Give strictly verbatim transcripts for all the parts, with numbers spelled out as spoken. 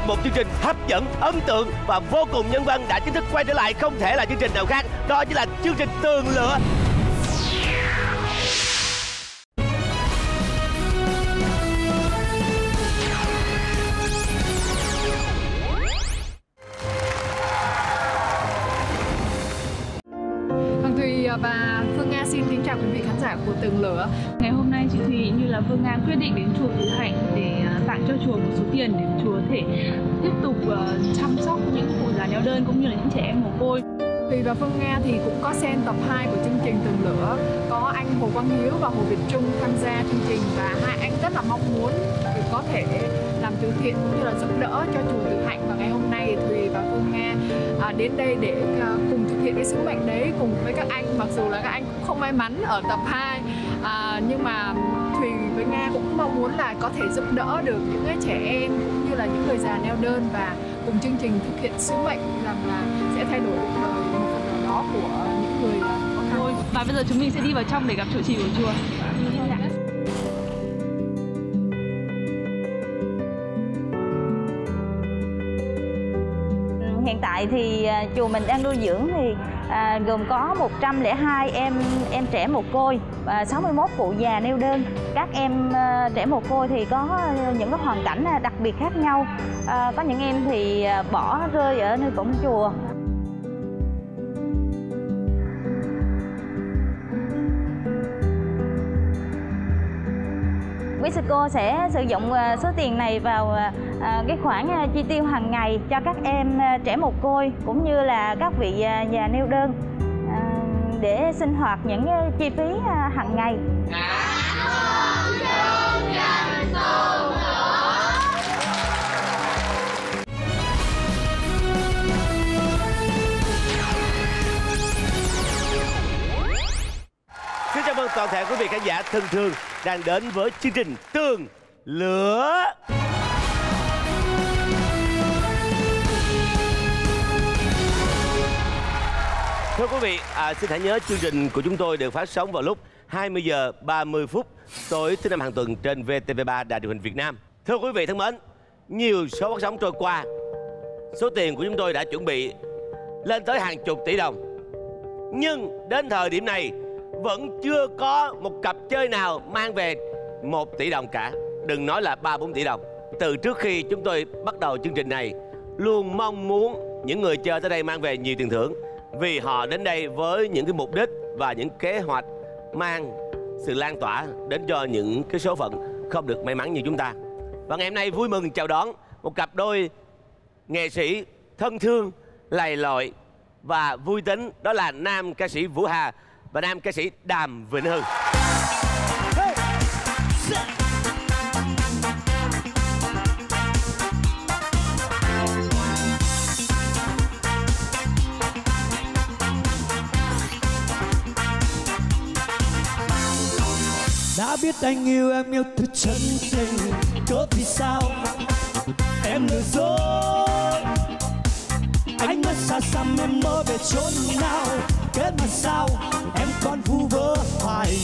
một chương trình hấp dẫn, ấn tượng và vô cùng nhân văn đã chính thức quay trở lại, không thể là chương trình nào khác, đó chính là chương trình Tường Lửa. Thùy và Phương Nga xin kính chào quý vị khán giả của Tường Lửa. Ngày hôm nay chị Thùy như là Phương Nga quyết định đến chùa Từ Hạnh để tặng cho chùa một số tiền để chùa có thể tiếp tục chăm sóc những cụ già neo đơn cũng như là những trẻ em mồ côi. Thùy và Phương Nga thì cũng có xem tập hai của chương trình Tường Lửa, có anh Hồ Quang Hiếu và Hồ Việt Trung tham gia chương trình và hai anh rất là mong muốn có thể làm từ thiện cũng như là giúp đỡ cho chùa Từ Hạnh. Và ngày hôm nay Thùy và Phương Nga à, đến đây để à, cùng thực hiện cái sứ mệnh đấy cùng với các anh, mặc dù là các anh cũng không may mắn ở tập hai, à, nhưng mà Thùy với Nga cũng mong muốn là có thể giúp đỡ được những cái trẻ em cũng như là những người già neo đơn và cùng chương trình thực hiện sứ mệnh rằng là sẽ thay đổi cuộc đời một phần nào đó của những người khó khăn. Và bây giờ chúng mình sẽ đi vào trong để gặp trụ trì của chùa. Hiện tại thì chùa mình đang nuôi dưỡng thì à, gồm có một trăm lẻ hai em em trẻ mồ côi và sáu mươi mốt cụ già neo đơn. Các em à, trẻ mồ côi thì có những cái hoàn cảnh đặc biệt khác nhau. À, có những em thì bỏ rơi ở nơi cổng chùa. Quý sư cô sẽ sử dụng số tiền này vào cái khoản chi tiêu hàng ngày cho các em trẻ mồ côi cũng như là các vị già neo đơn để sinh hoạt những chi phí hàng ngày. Xin chào mừng toàn thể quý vị khán giả thân thương đang đến với chương trình Tường Lửa. Thưa quý vị, à, xin hãy nhớ chương trình của chúng tôi được phát sóng vào lúc hai mươi giờ ba mươi phút tối thứ năm hàng tuần trên vê tê vê ba Đài Truyền hình Việt Nam. Thưa quý vị thân mến, nhiều số phát sóng trôi qua, số tiền của chúng tôi đã chuẩn bị lên tới hàng chục tỷ đồng. Nhưng đến thời điểm này vẫn chưa có một cặp chơi nào mang về một tỷ đồng cả, đừng nói là ba bốn tỷ đồng. Từ trước khi chúng tôi bắt đầu chương trình này, luôn mong muốn những người chơi tới đây mang về nhiều tiền thưởng, vì họ đến đây với những cái mục đích và những kế hoạch mang sự lan tỏa đến cho những cái số phận không được may mắn như chúng ta. Và ngày hôm nay vui mừng chào đón một cặp đôi nghệ sĩ thân thương, lầy lội và vui tính, đó là nam ca sĩ Vũ Hà và nam ca sĩ Đàm Vĩnh Hưng. Đã biết anh yêu em yêu thật chân tình, cớ vì sao em lừa dối anh mất xa xăm, em mơ về chốn nào, kết mà sao em còn vu vơ hoài.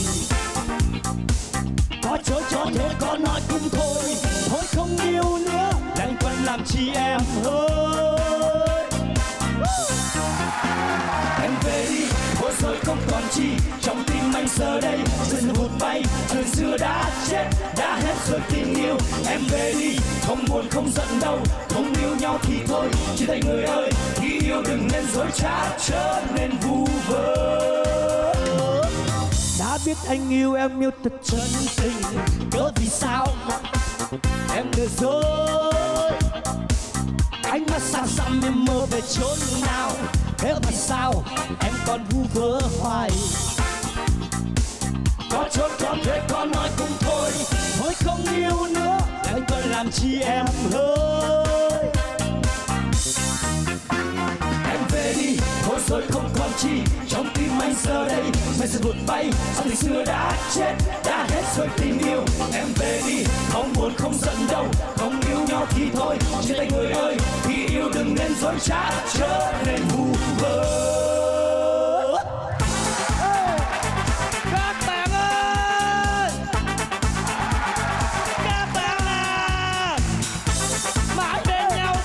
Có chối cho thế có nói cũng thôi, thôi không yêu nữa, đang quen làm chi em ơi. Em về đi, thôi rồi không còn chi, trong tim anh giờ đây dần vụt bay, chuyện xưa đã chết, đã hết rồi tình yêu. Em về đi, không buồn không giận đâu, không yêu nhau thì thôi, chia tay người ơi, khi yêu đừng nên dối trá, trở nên vu vơ. Đã biết anh yêu em yêu thật chân tình, cớ vì sao em lừa dối anh mắt xa xăm, em mơ về chốn nào, thế mà sao em còn vu vơ hoài. Có chốt có thế có nói cũng thôi, thôi không yêu nữa, anh còn làm chi em ơi. Em về đi, thôi rồi không còn chi, trong tim anh giờ đây mây sẽ vụt bay, trong tình xưa đã chết, đã hết rồi tình yêu. Em về đi, không buồn không giận đâu, không yêu nhau thì thôi, chia tay người ơi, khi yêu đừng nên dối trá, trở nên vu vơ. Các bạn ơi, các bạn à, mãi bên nhau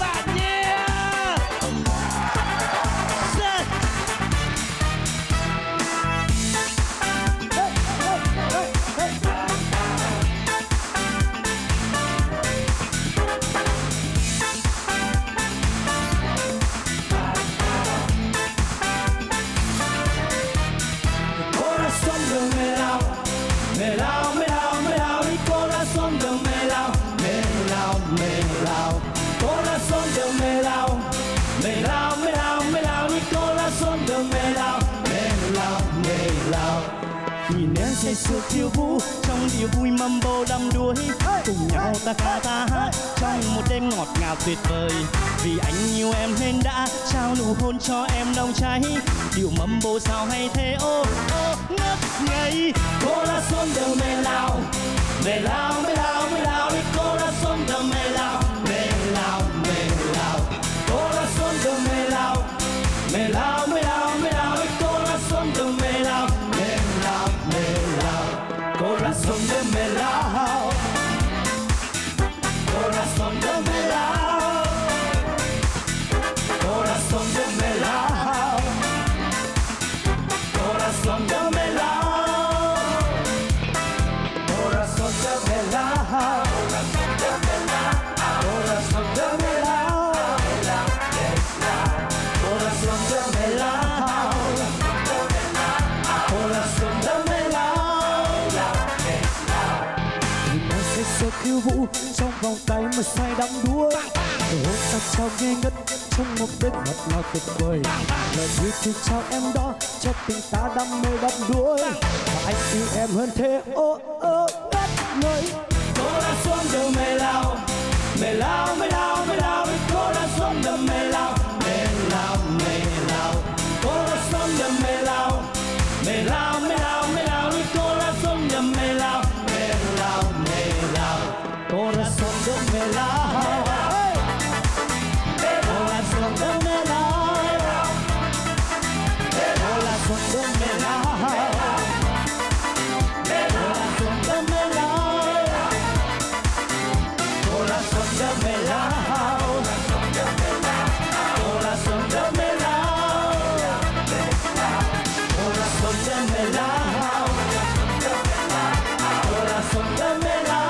melao, melao, melao. Corazón de melao, melao, melao, melao. Mi corazón de melao, melao, melao. Nhìn em say sưa khiêu vũ trong điệu vui mambo đắm đuối, cùng nhau ta ca ta hát trong một đêm ngọt ngào tuyệt vời. Vì anh yêu em nên đã trao nụ hôn cho em nồng cháy, điệu mambo sao hay thế ô ô ngất ngây. Corazón de melao, melao, melao, melao. Mi corazón de melao, melao, melao. Corazón de melao, melao, melao, melao. Mi corazón de melao, melao, melao. Corazón de melao, corazón de melao, corazón de melao, corazón de melao, corazón de melao, corazón de melao, corazón de melao, corazón de melao. Em say sưa khiêu vũ trong vòng tay mà say đắm đuối, hôn ta trao nghe ngất trong một đêm ngọt ngào tuyệt vời. Lời yêu thì trao em đó cho tình ta đam mê đắm đuối, và anh yêu em hơn thế ô ô ngất ngây. Corazón de melao, melao, melao, melao. Mi corazón de melao, melao, melao. Corazón de melao, melao, melao, melao. Mi corazón de melao, melao, melao. Corazón de melao, corazón de melao, corazón de melao, corazón de melao, corazón de melao, corazón de melao, corazón de melao, corazón de melao.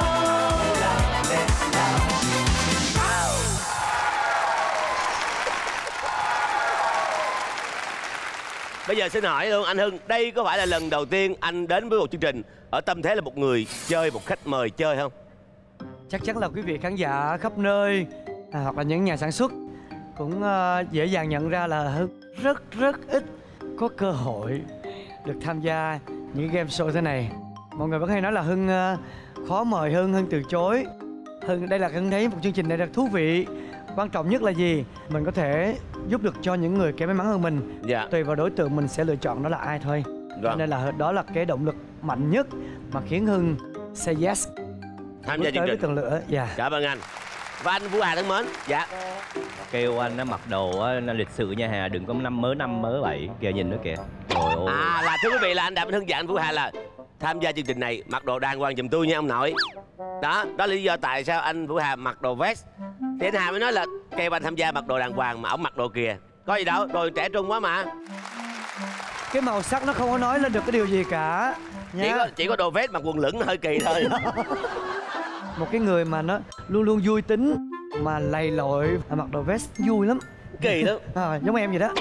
Bây giờ xin hỏi luôn anh Hưng, đây có phải là lần đầu tiên anh đến với một chương trình ở tâm thế là một người chơi, một khách mời chơi không? Chắc chắn là quý vị khán giả khắp nơi à, hoặc là những nhà sản xuất cũng uh, dễ dàng nhận ra là Hưng rất rất ít có cơ hội được tham gia những game show thế này. Mọi người vẫn hay nói là Hưng uh, khó mời Hưng, Hưng từ chối. Hưng đây là Hưng thấy một chương trình này rất thú vị. Quan trọng nhất là gì? Mình có thể giúp được cho những người kém may mắn hơn mình. Dạ. Tùy vào đối tượng mình sẽ lựa chọn đó là ai thôi. Vâng. Nên là đó là cái động lực mạnh nhất mà khiến Hưng say yes tham gia chương tới với trình. tầng lửa. Dạ. Cảm ơn anh. Và anh Vũ Hà thân mến. Dạ. Kêu anh nó mặc đồ á, nó lịch sự nha Hà, đừng có năm mớ năm mớ bảy kìa, nhìn nó kìa. Trời ơi. À là thưa quý vị là anh Đàm Vĩnh Hưng và anh Vũ Hà là tham gia chương trình này mặc đồ đàng hoàng giùm tôi nha ông nội. Đó, đó là lý do tại sao anh Vũ Hà mặc đồ vest. Thì anh Hà mới nói là kêu anh tham gia mặc đồ đàng hoàng mà ổng mặc đồ kìa. Có gì đâu, đồ trẻ trung quá mà. Cái màu sắc nó không có nói lên được cái điều gì cả nha. Chỉ có chỉ có đồ vest mặc quần lửng nó hơi kỳ thôi. Một cái người mà nó luôn luôn vui tính mà lầy lội mặc đồ vest vui lắm. Kỳ lắm. À, giống em vậy đó.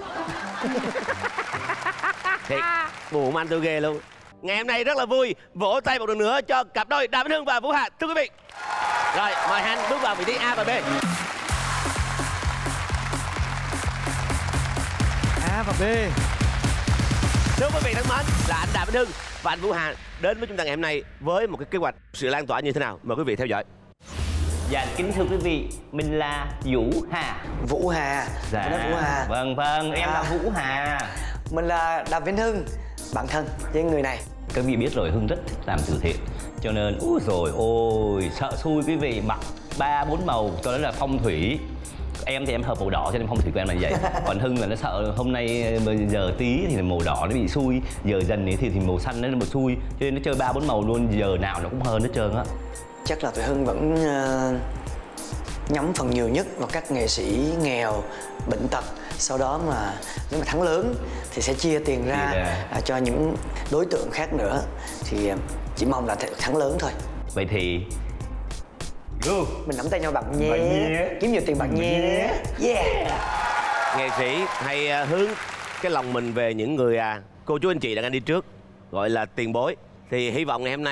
Thiệt, buồn anh tôi ghê luôn. Ngày hôm nay rất là vui. Vỗ tay một lần nữa cho cặp đôi Đàm Vĩnh Hưng và Vũ Hà. Thưa quý vị. Rồi, mời anh bước vào vị trí A và B. A và B. Thưa quý vị thân mến, là anh Đàm Vĩnh Hưng và anh Vũ Hà đến với chúng ta ngày hôm nay với một cái kế hoạch sự lan tỏa như thế nào. Mời quý vị theo dõi. Dạ kính thưa quý vị, mình là Vũ Hà. Vũ Hà. Dạ. Mình là Vũ Hà. Vâng vâng, em À. là Vũ Hà. Mình là Đàm Vĩnh Hưng, bạn thân với người này. Các vị biết rồi, Hưng rất thích làm từ thiện, cho nên úi rồi ôi sợ xui quý vị, mặc ba bốn màu cho nên là phong thủy. Em thì em hợp màu đỏ cho nên phong thủy của em là vậy. Còn Hưng là nó sợ hôm nay giờ tí thì màu đỏ nó bị xui, giờ dần thì thì màu xanh nó là màu xui, cho nên nó chơi ba bốn màu luôn, giờ nào nó cũng hơn hết trơn á. Chắc là tụi Hưng vẫn uh, nhắm phần nhiều nhất vào các nghệ sĩ nghèo, bệnh tật. Sau đó mà nếu mà thắng lớn thì sẽ chia tiền ra Thì uh, cho những đối tượng khác nữa. Thì uh, chỉ mong là thắng lớn thôi. Vậy thì Go. Mình nắm tay nhau bạn nhé. Bạn nhé. Kiếm nhiều tiền bạn nhé. Yeah. Nghệ sĩ hay à, hướng cái lòng mình về những người à, cô chú anh chị đang đi trước, gọi là tiền bối. Thì hy vọng ngày hôm nay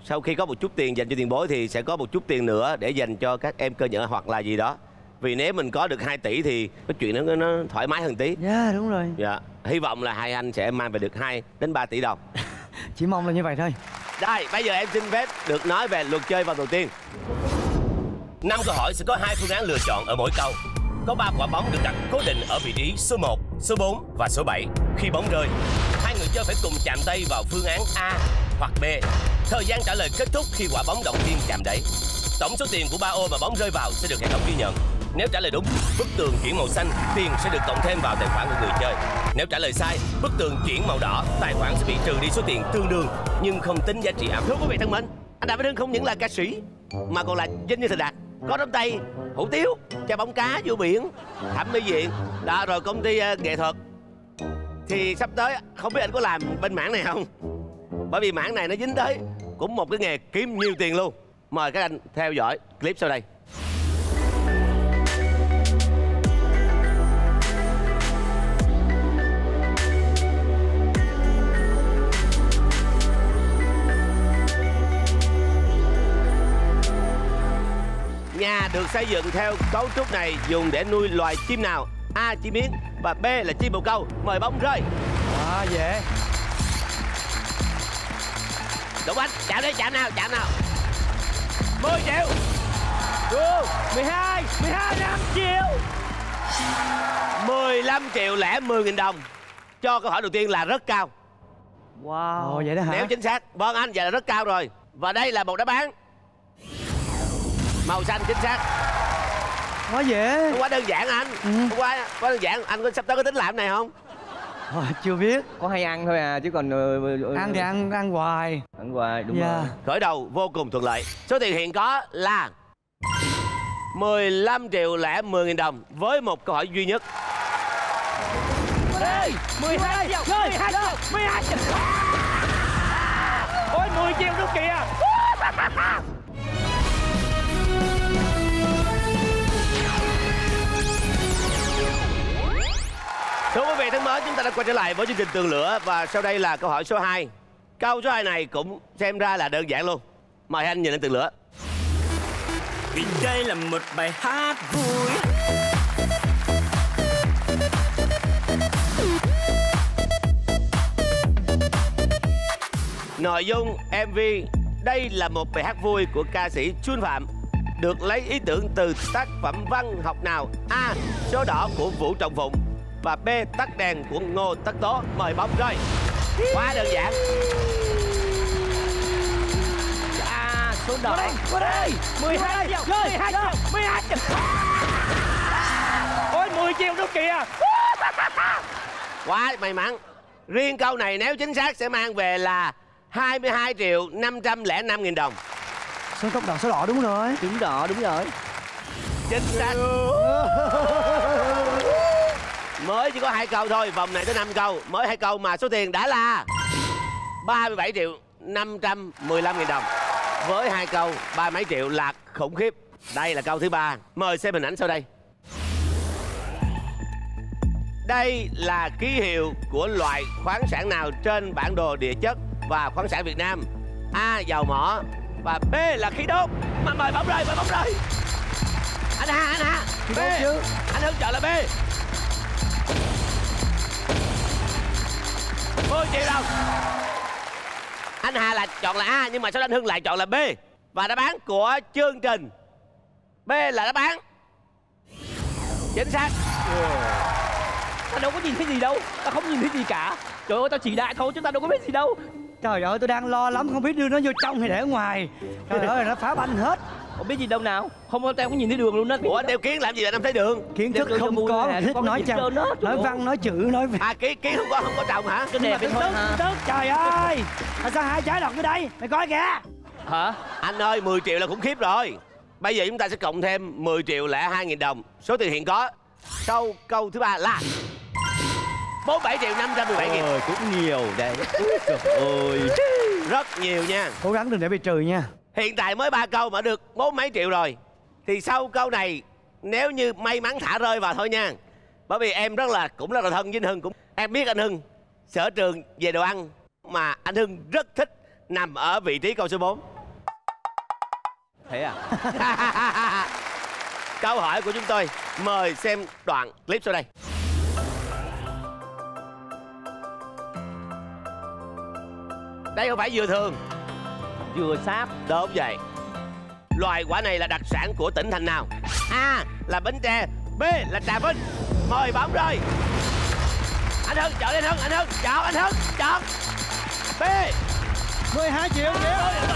sau khi có một chút tiền dành cho tiền bối thì sẽ có một chút tiền nữa để dành cho các em cơ nhở hoặc là gì đó. Vì nếu mình có được hai tỷ thì cái chuyện nó nó thoải mái hơn tí. Dạ yeah, đúng rồi. Dạ, hy vọng là hai anh sẽ mang về được hai đến ba tỷ đồng. Chỉ mong là như vậy thôi. Đây, bây giờ em xin phép được nói về luật chơi vòng đầu tiên. Năm câu hỏi sẽ có hai phương án lựa chọn ở mỗi câu. Có ba quả bóng được đặt cố định ở vị trí số một, số bốn và số bảy. Khi bóng rơi, hai người chơi phải cùng chạm tay vào phương án A hoặc B. Thời gian trả lời kết thúc khi quả bóng đầu tiên chạm đáy. Tổng số tiền của ba ô mà bóng rơi vào sẽ được hệ thống ghi nhận. Nếu trả lời đúng, bức tường chuyển màu xanh, tiền sẽ được cộng thêm vào tài khoản của người chơi. Nếu trả lời sai, bức tường chuyển màu đỏ, tài khoản sẽ bị trừ đi số tiền tương đương nhưng không tính giá trị ảo. Thưa quý vị thân mến, anh Đàm Vĩnh Hưng không những là ca sĩ mà còn là doanh nhân thành đạt, có đóng tay hủ tiếu, chơi bóng cá vô biển, thẩm mỹ viện, đó rồi công ty uh, nghệ thuật. Thì sắp tới không biết anh có làm bên mảng này không? Bởi vì mảng này nó dính tới cũng một cái nghề kiếm nhiều tiền luôn. Mời các anh theo dõi clip sau đây. Nhà được xây dựng theo cấu trúc này dùng để nuôi loài chim nào? A. Chim yến và B là chim bồ câu. Mời bóng rơi. À dễ. Đúng anh, chạm đi, chạm nào, chạm nào. mười triệu. Đúng. mười hai, mười hai, năm triệu. mười lăm triệu lẻ mười nghìn đồng. Cho câu hỏi đầu tiên là rất cao. Wow. Ồ, vậy đó hả? Nếu chính xác. Vâng anh, vậy là rất cao rồi. Và đây là một đáp án màu xanh chính xác. Quá dễ. Không quá đơn giản anh. Ừ. Không quá, quá đơn giản. Anh có sắp tới có tính làm này không? Ờ, chưa biết. Có hay ăn thôi à chứ còn uh, ăn thì ăn ăn hoài. Ăn hoài đúng yeah. rồi. Khởi đầu vô cùng thuận lợi. Số tiền hiện có là mười lăm triệu lẻ mười nghìn đồng với một câu hỏi duy nhất. Ê, mười hai triệu, mười hai triệu, mười hai triệu. Ôi mười triệu nữa kìa. Thưa quý vị thân mến, chúng ta đã quay trở lại với chương trình Tường Lửa và sau đây là câu hỏi số hai. Câu số hai này cũng xem ra là đơn giản luôn. Mời anh nhìn lên Tường Lửa. Vì đây là một bài hát vui. Nội dung em vê: đây là một bài hát vui của ca sĩ Chuân Phạm, được lấy ý tưởng từ tác phẩm văn học nào? A. Số đỏ của Vũ Trọng Phụng và B. Tắt đèn của Ngô Tất Tố. Mời bóng rơi. Quá đơn giản. À, số đỏ. Qua đây. mười hai triệu, mười hai triệu, mười hai triệu. Ôi mười triệu nữa kìa. Quá may mắn. Riêng câu này nếu chính xác sẽ mang về là hai mươi hai triệu năm trăm lẻ năm nghìn đồng. Số tốc đỏ số đỏ đúng rồi. Đúng đỏ đúng rồi. Chính xác. Mới chỉ có hai câu thôi, vòng này tới năm câu. Mới hai câu mà số tiền đã là ba mươi bảy triệu năm trăm mười lăm nghìn đồng. Với hai câu ba mấy triệu là khủng khiếp. Đây là câu thứ ba. Mời xem hình ảnh sau đây. Đây là ký hiệu của loại khoáng sản nào trên bản đồ địa chất và khoáng sản Việt Nam? A. Dầu mỏ và B là khí đốt. Mà mời bóng rơi, mời bóng rơi. Anh Hà, anh Hà. B. Anh Hưng chọn là B. mười triệu đồng. Anh Hà là chọn là A nhưng mà sau đó anh Hưng lại chọn là B. Và đáp án của chương trình B là đáp án chính xác. Ta đâu có nhìn thấy gì đâu. Ta không nhìn thấy gì cả. Trời ơi, tao chỉ đại thôi chứ ta đâu có biết gì đâu. Trời ơi, tôi đang lo lắm không biết đưa nó vô trong hay để ở ngoài. Trời ơi, nó phá banh hết. Không biết gì đâu nào. Không, tao không nhìn thấy đường luôn đó. Ủa anh đeo kiến làm gì là em thấy đường? Kiến thức không có, thích nói chăng, nói văn nói chữ nói. À kiến kiến không có không có trồng hả? Cái đẹp bên thôi hả? Tức trời ơi, mà sao hai trái lọt ở đây? Mày coi kìa. Hả? Anh ơi, mười triệu là khủng khiếp rồi. Bây giờ chúng ta sẽ cộng thêm mười triệu lẻ hai nghìn đồng. Số tiền hiện có sau câu thứ ba là bốn mươi bảy triệu năm trăm mười bảy nghìn. Ôi, cũng nhiều đấy. Trời ơi, rất nhiều nha. Cố gắng đừng để bị trừ nha. Hiện tại mới ba câu mà được bốn mấy triệu rồi. Thì sau câu này nếu như may mắn thả rơi vào thôi nha. Bởi vì em rất là cũng rất là thân với anh Hưng, cũng em biết anh Hưng sở trường về đồ ăn mà anh Hưng rất thích nằm ở vị trí câu số bốn. Thế à? Câu hỏi của chúng tôi, mời xem đoạn clip sau đây. Đây không phải dừa thường. Dừa sáp. Đúng vậy. Loài quả này là đặc sản của tỉnh thành nào? A là Bến Tre, B là Trà Vinh. Mời bóng rơi. Anh Hưng chọn anh Hưng, anh Hưng chọn anh Hưng chọn B. mười hai triệu kìa.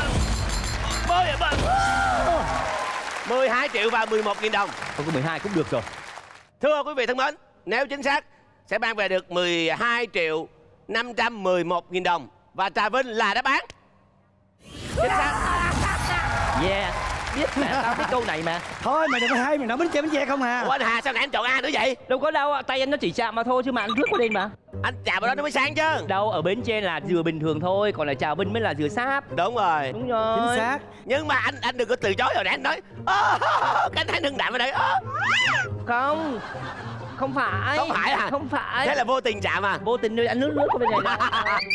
mười hai triệu và mười một nghìn đồng. Không có mười hai cũng được rồi. Thưa quý vị thân mến, nếu chính xác sẽ mang về được mười hai triệu năm trăm mười một nghìn đồng. Và Trà Vinh là đáp án chính xác. Yeah, biết mà, tao biết câu này mà. Thôi mày đừng có hay, mày nói Bến Tre Bến Tre không à. Ủa anh Hà sao nãy anh chọn A nữa vậy? Đâu có đâu, tay anh nó chỉ chạm mà thôi chứ mà anh rước qua đây mà. Anh chạm vào đó nó mới sang chứ. Đâu, ở Bến Tre là dừa bình thường thôi, còn là Trà Vinh mới là dừa sáp. Đúng rồi. Đúng rồi. Chính xác. Nhưng mà anh anh đừng có từ chối rồi nè, anh nói cái anh thấy Hưng đạm ở đây. Không, không phải. Không phải à? Không phải. Thế là vô tình chạm à? Vô tình rồi, anh nước nước qua bên này nè.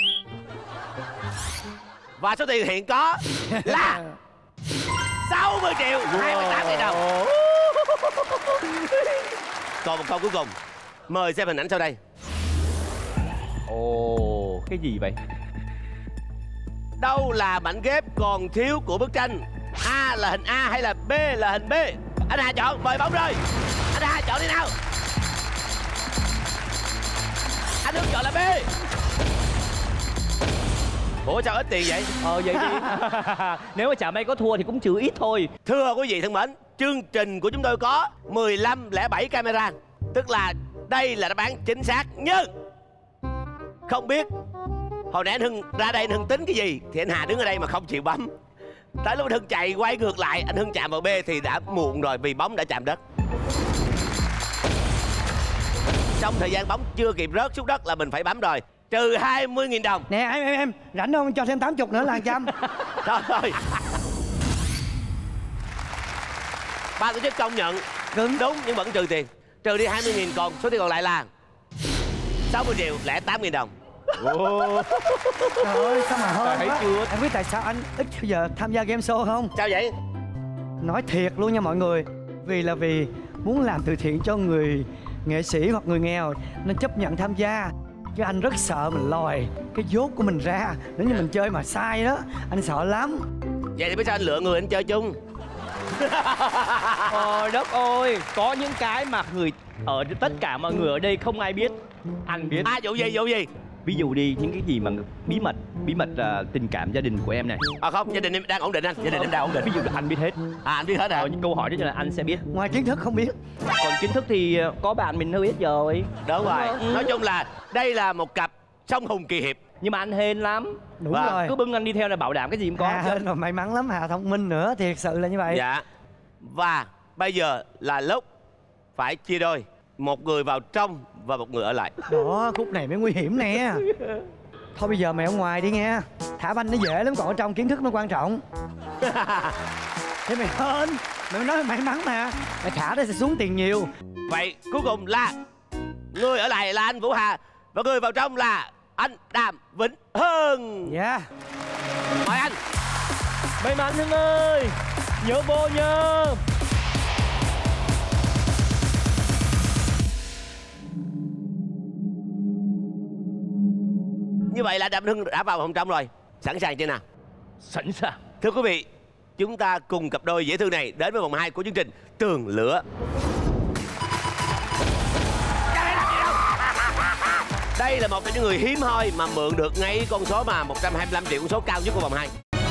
Và số tiền hiện có là sáu mươi triệu hai mươi tám nghìn đồng. Còn một câu cuối cùng, mời xem hình ảnh sau đây. Ồ, cái gì vậy? Đâu là mảnh ghép còn thiếu của bức tranh? A là hình A hay là B là hình B? Anh Hà chọn, mời bóng rơi. Anh Hà chọn đi nào. Anh Hưng chọn là B. Ủa sao ít tiền vậy? Ờ vậy đi. Nếu mà chả may có thua thì cũng trừ ít thôi. Thưa quý vị thân mến, chương trình của chúng tôi có mười lăm lẻ bảy camera. Tức là đây là đáp án chính xác. Nhưng không biết hồi nãy anh Hưng ra đây anh Hưng tính cái gì thì anh Hà đứng ở đây mà không chịu bấm. Tới lúc anh Hưng chạy quay ngược lại, anh Hưng chạm vào B thì đã muộn rồi vì bóng đã chạm đất. Trong thời gian bóng chưa kịp rớt xuống đất là mình phải bấm rồi. Trừ hai mươi nghìn đồng. Nè em em em rảnh không cho thêm tám mươi nữa là một trăm. Thôi thôi. Ban tổ chức công nhận Cứng. đúng nhưng vẫn trừ tiền. Trừ đi hai mươi nghìn, còn số tiền còn lại là sáu mươi triệu lẻ tám nghìn đồng. Oh. Trời ơi sao mà hơn thấy quá. chưa? Em biết tại sao anh ít bao giờ tham gia game show không? Sao vậy? Nói thiệt luôn nha mọi người. Vì là vì muốn làm từ thiện cho người nghệ sĩ hoặc người nghèo nên chấp nhận tham gia. Chứ anh rất sợ mình lòi cái dốt của mình ra. Nếu như mình chơi mà sai đó, anh sợ lắm. Vậy thì biết sao anh lựa người anh chơi chung? Trời đất ơi, có những cái mà người ở tất cả mọi người ở đây không ai biết. Anh biết. À vụ gì vụ gì? Ví dụ đi, những cái gì mà bí mật, bí mật uh, tình cảm gia đình của em này. À không, gia đình em đang ổn định anh, gia đình em đang ổn định. Ví dụ là anh biết hết. À anh biết hết hả? Ờ, những câu hỏi đó là anh sẽ biết. Ngoài kiến thức không biết. Còn kiến thức thì có bạn mình hơi biết rồi. Đúng rồi. Ừ. Nói chung là đây là một cặp song hùng kỳ hiệp. Nhưng mà anh hên lắm. Đúng Vâng. rồi. Cứ bưng anh đi theo là bảo đảm cái gì cũng có. Hà hên rồi, may mắn lắm, Hà thông minh nữa, thiệt sự là như vậy. Dạ. Và bây giờ là lúc phải chia đôi. Một người vào trong và một người ở lại. Đó, khúc này mới nguy hiểm nè. Thôi bây giờ mày ở ngoài đi nghe. Thả banh nó dễ lắm, còn ở trong kiến thức nó quan trọng. Thế mày hên. Mày nói may mắn mà. Mày thả đó sẽ xuống tiền nhiều. Vậy cuối cùng là người ở lại là anh Vũ Hà và người vào trong là anh Đàm Vĩnh Hưng. Dạ. Yeah. Mời anh. May mắn Hưng ơi, nhớ vô nhớ. Như vậy là Đàm Vĩnh Hưng đã vào vòng trong rồi. Sẵn sàng chưa nào? Sẵn sàng. Thưa quý vị, chúng ta cùng cặp đôi dễ thương này đến với vòng hai của chương trình Tường Lửa. Đây là một trong những người hiếm hoi mà mượn được ngay con số mà một trăm hai mươi lăm triệu, con số cao nhất của vòng hai.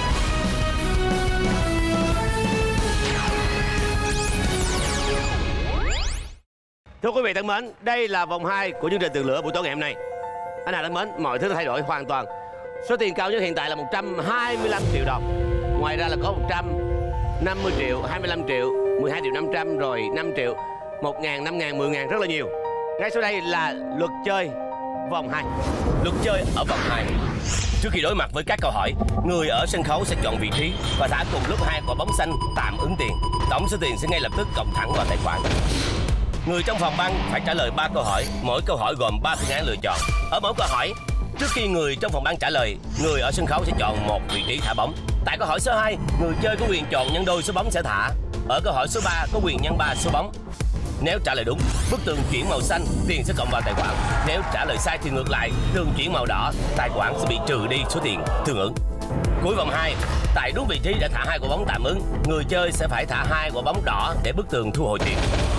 Thưa quý vị thân mến, đây là vòng hai của chương trình Tường Lửa buổi tối ngày hôm nay. Anh Hà thân mến, mọi thứ thay đổi hoàn toàn. Số tiền cao nhất hiện tại là một trăm hai mươi lăm triệu đồng. Ngoài ra là có một trăm năm mươi triệu, hai mươi lăm triệu, mười hai triệu năm trăm, rồi năm triệu, một ngàn, năm ngàn, mười ngàn, rất là nhiều. Ngay sau đây là luật chơi vòng hai. Luật chơi ở vòng hai. Trước khi đối mặt với các câu hỏi, người ở sân khấu sẽ chọn vị trí và thả cùng lúc hai quả bóng xanh tạm ứng tiền. Tổng số tiền sẽ ngay lập tức cộng thẳng vào tài khoản. Người trong phòng băng phải trả lời ba câu hỏi, mỗi câu hỏi gồm ba phương án lựa chọn. Ở mỗi câu hỏi Trước khi người trong phòng ban trả lời, người ở sân khấu sẽ chọn một vị trí thả bóng. Tại câu hỏi số hai, người chơi có quyền chọn nhân đôi số bóng sẽ thả. Ở câu hỏi số ba có quyền nhân ba số bóng. Nếu trả lời đúng, bức tường chuyển màu xanh, tiền sẽ cộng vào tài khoản. Nếu trả lời sai thì ngược lại, tường chuyển màu đỏ, tài khoản sẽ bị trừ đi số tiền tương ứng. Cuối vòng hai, tại đúng vị trí đã thả hai quả bóng tạm ứng, người chơi sẽ phải thả hai quả bóng đỏ để bức tường thu hồi tiền.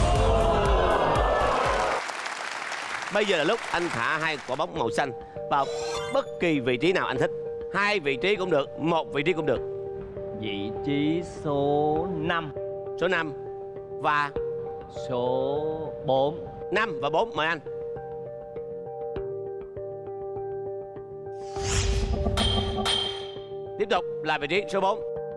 Bây giờ là lúc anh thả hai quả bóng màu xanh vào bất kỳ vị trí nào anh thích. Hai vị trí cũng được, một vị trí cũng được. Vị trí số năm. Số năm và số bốn. năm và bốn, mời anh. Tiếp tục là vị trí số bốn.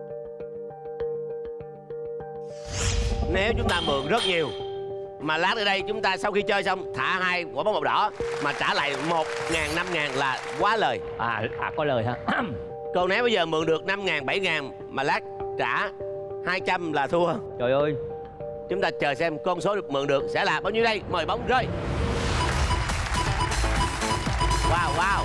Nếu chúng ta mượn rất nhiều mà lát ở đây chúng ta sau khi chơi xong thả hai quả bóng màu đỏ mà trả lại một ngàn, năm ngàn là quá lời. À, à có lời hả? Còn nếu bây giờ mượn được năm ngàn, bảy ngàn mà lát trả hai trăm là thua. Trời ơi. Chúng ta chờ xem con số được mượn được sẽ là bao nhiêu đây. Mời bóng rơi. Wow, wow.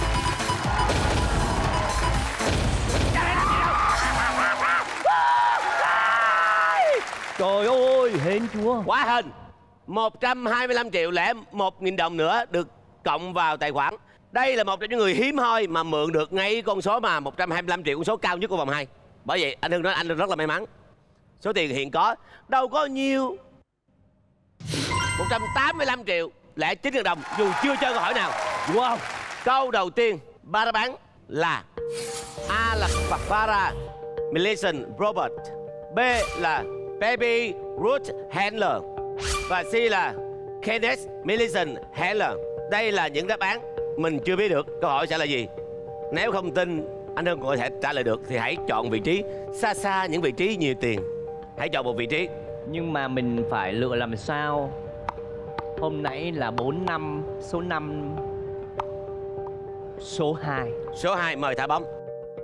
Trời ơi, hên chúa. Quá hên. một trăm hai mươi lăm triệu lẻ một nghìn đồng nữa được cộng vào tài khoản. Đây là một trong những người hiếm hoi mà mượn được ngay con số mà một trăm hai mươi lăm triệu, con số cao nhất của vòng hai. Bởi vậy anh Hưng nói anh rất là may mắn. Số tiền hiện có đâu có nhiều. một trăm tám mươi lăm triệu lẻ chín nghìn đồng dù chưa chơi câu hỏi nào. Wow. Câu đầu tiên ba đáp án là A là Barbara Millicent Robert, B là Baby Ruth Handler và C là Kenneth Millicent Handler. Đây là những đáp án mình chưa biết được câu hỏi sẽ là gì. Nếu không tin anh Hưng có thể trả lời được thì hãy chọn vị trí xa xa những vị trí nhiều tiền. Hãy chọn một vị trí. Nhưng mà mình phải lựa làm sao? Hôm nãy là bốn năm, số năm, số hai. Số hai, mời thả bóng.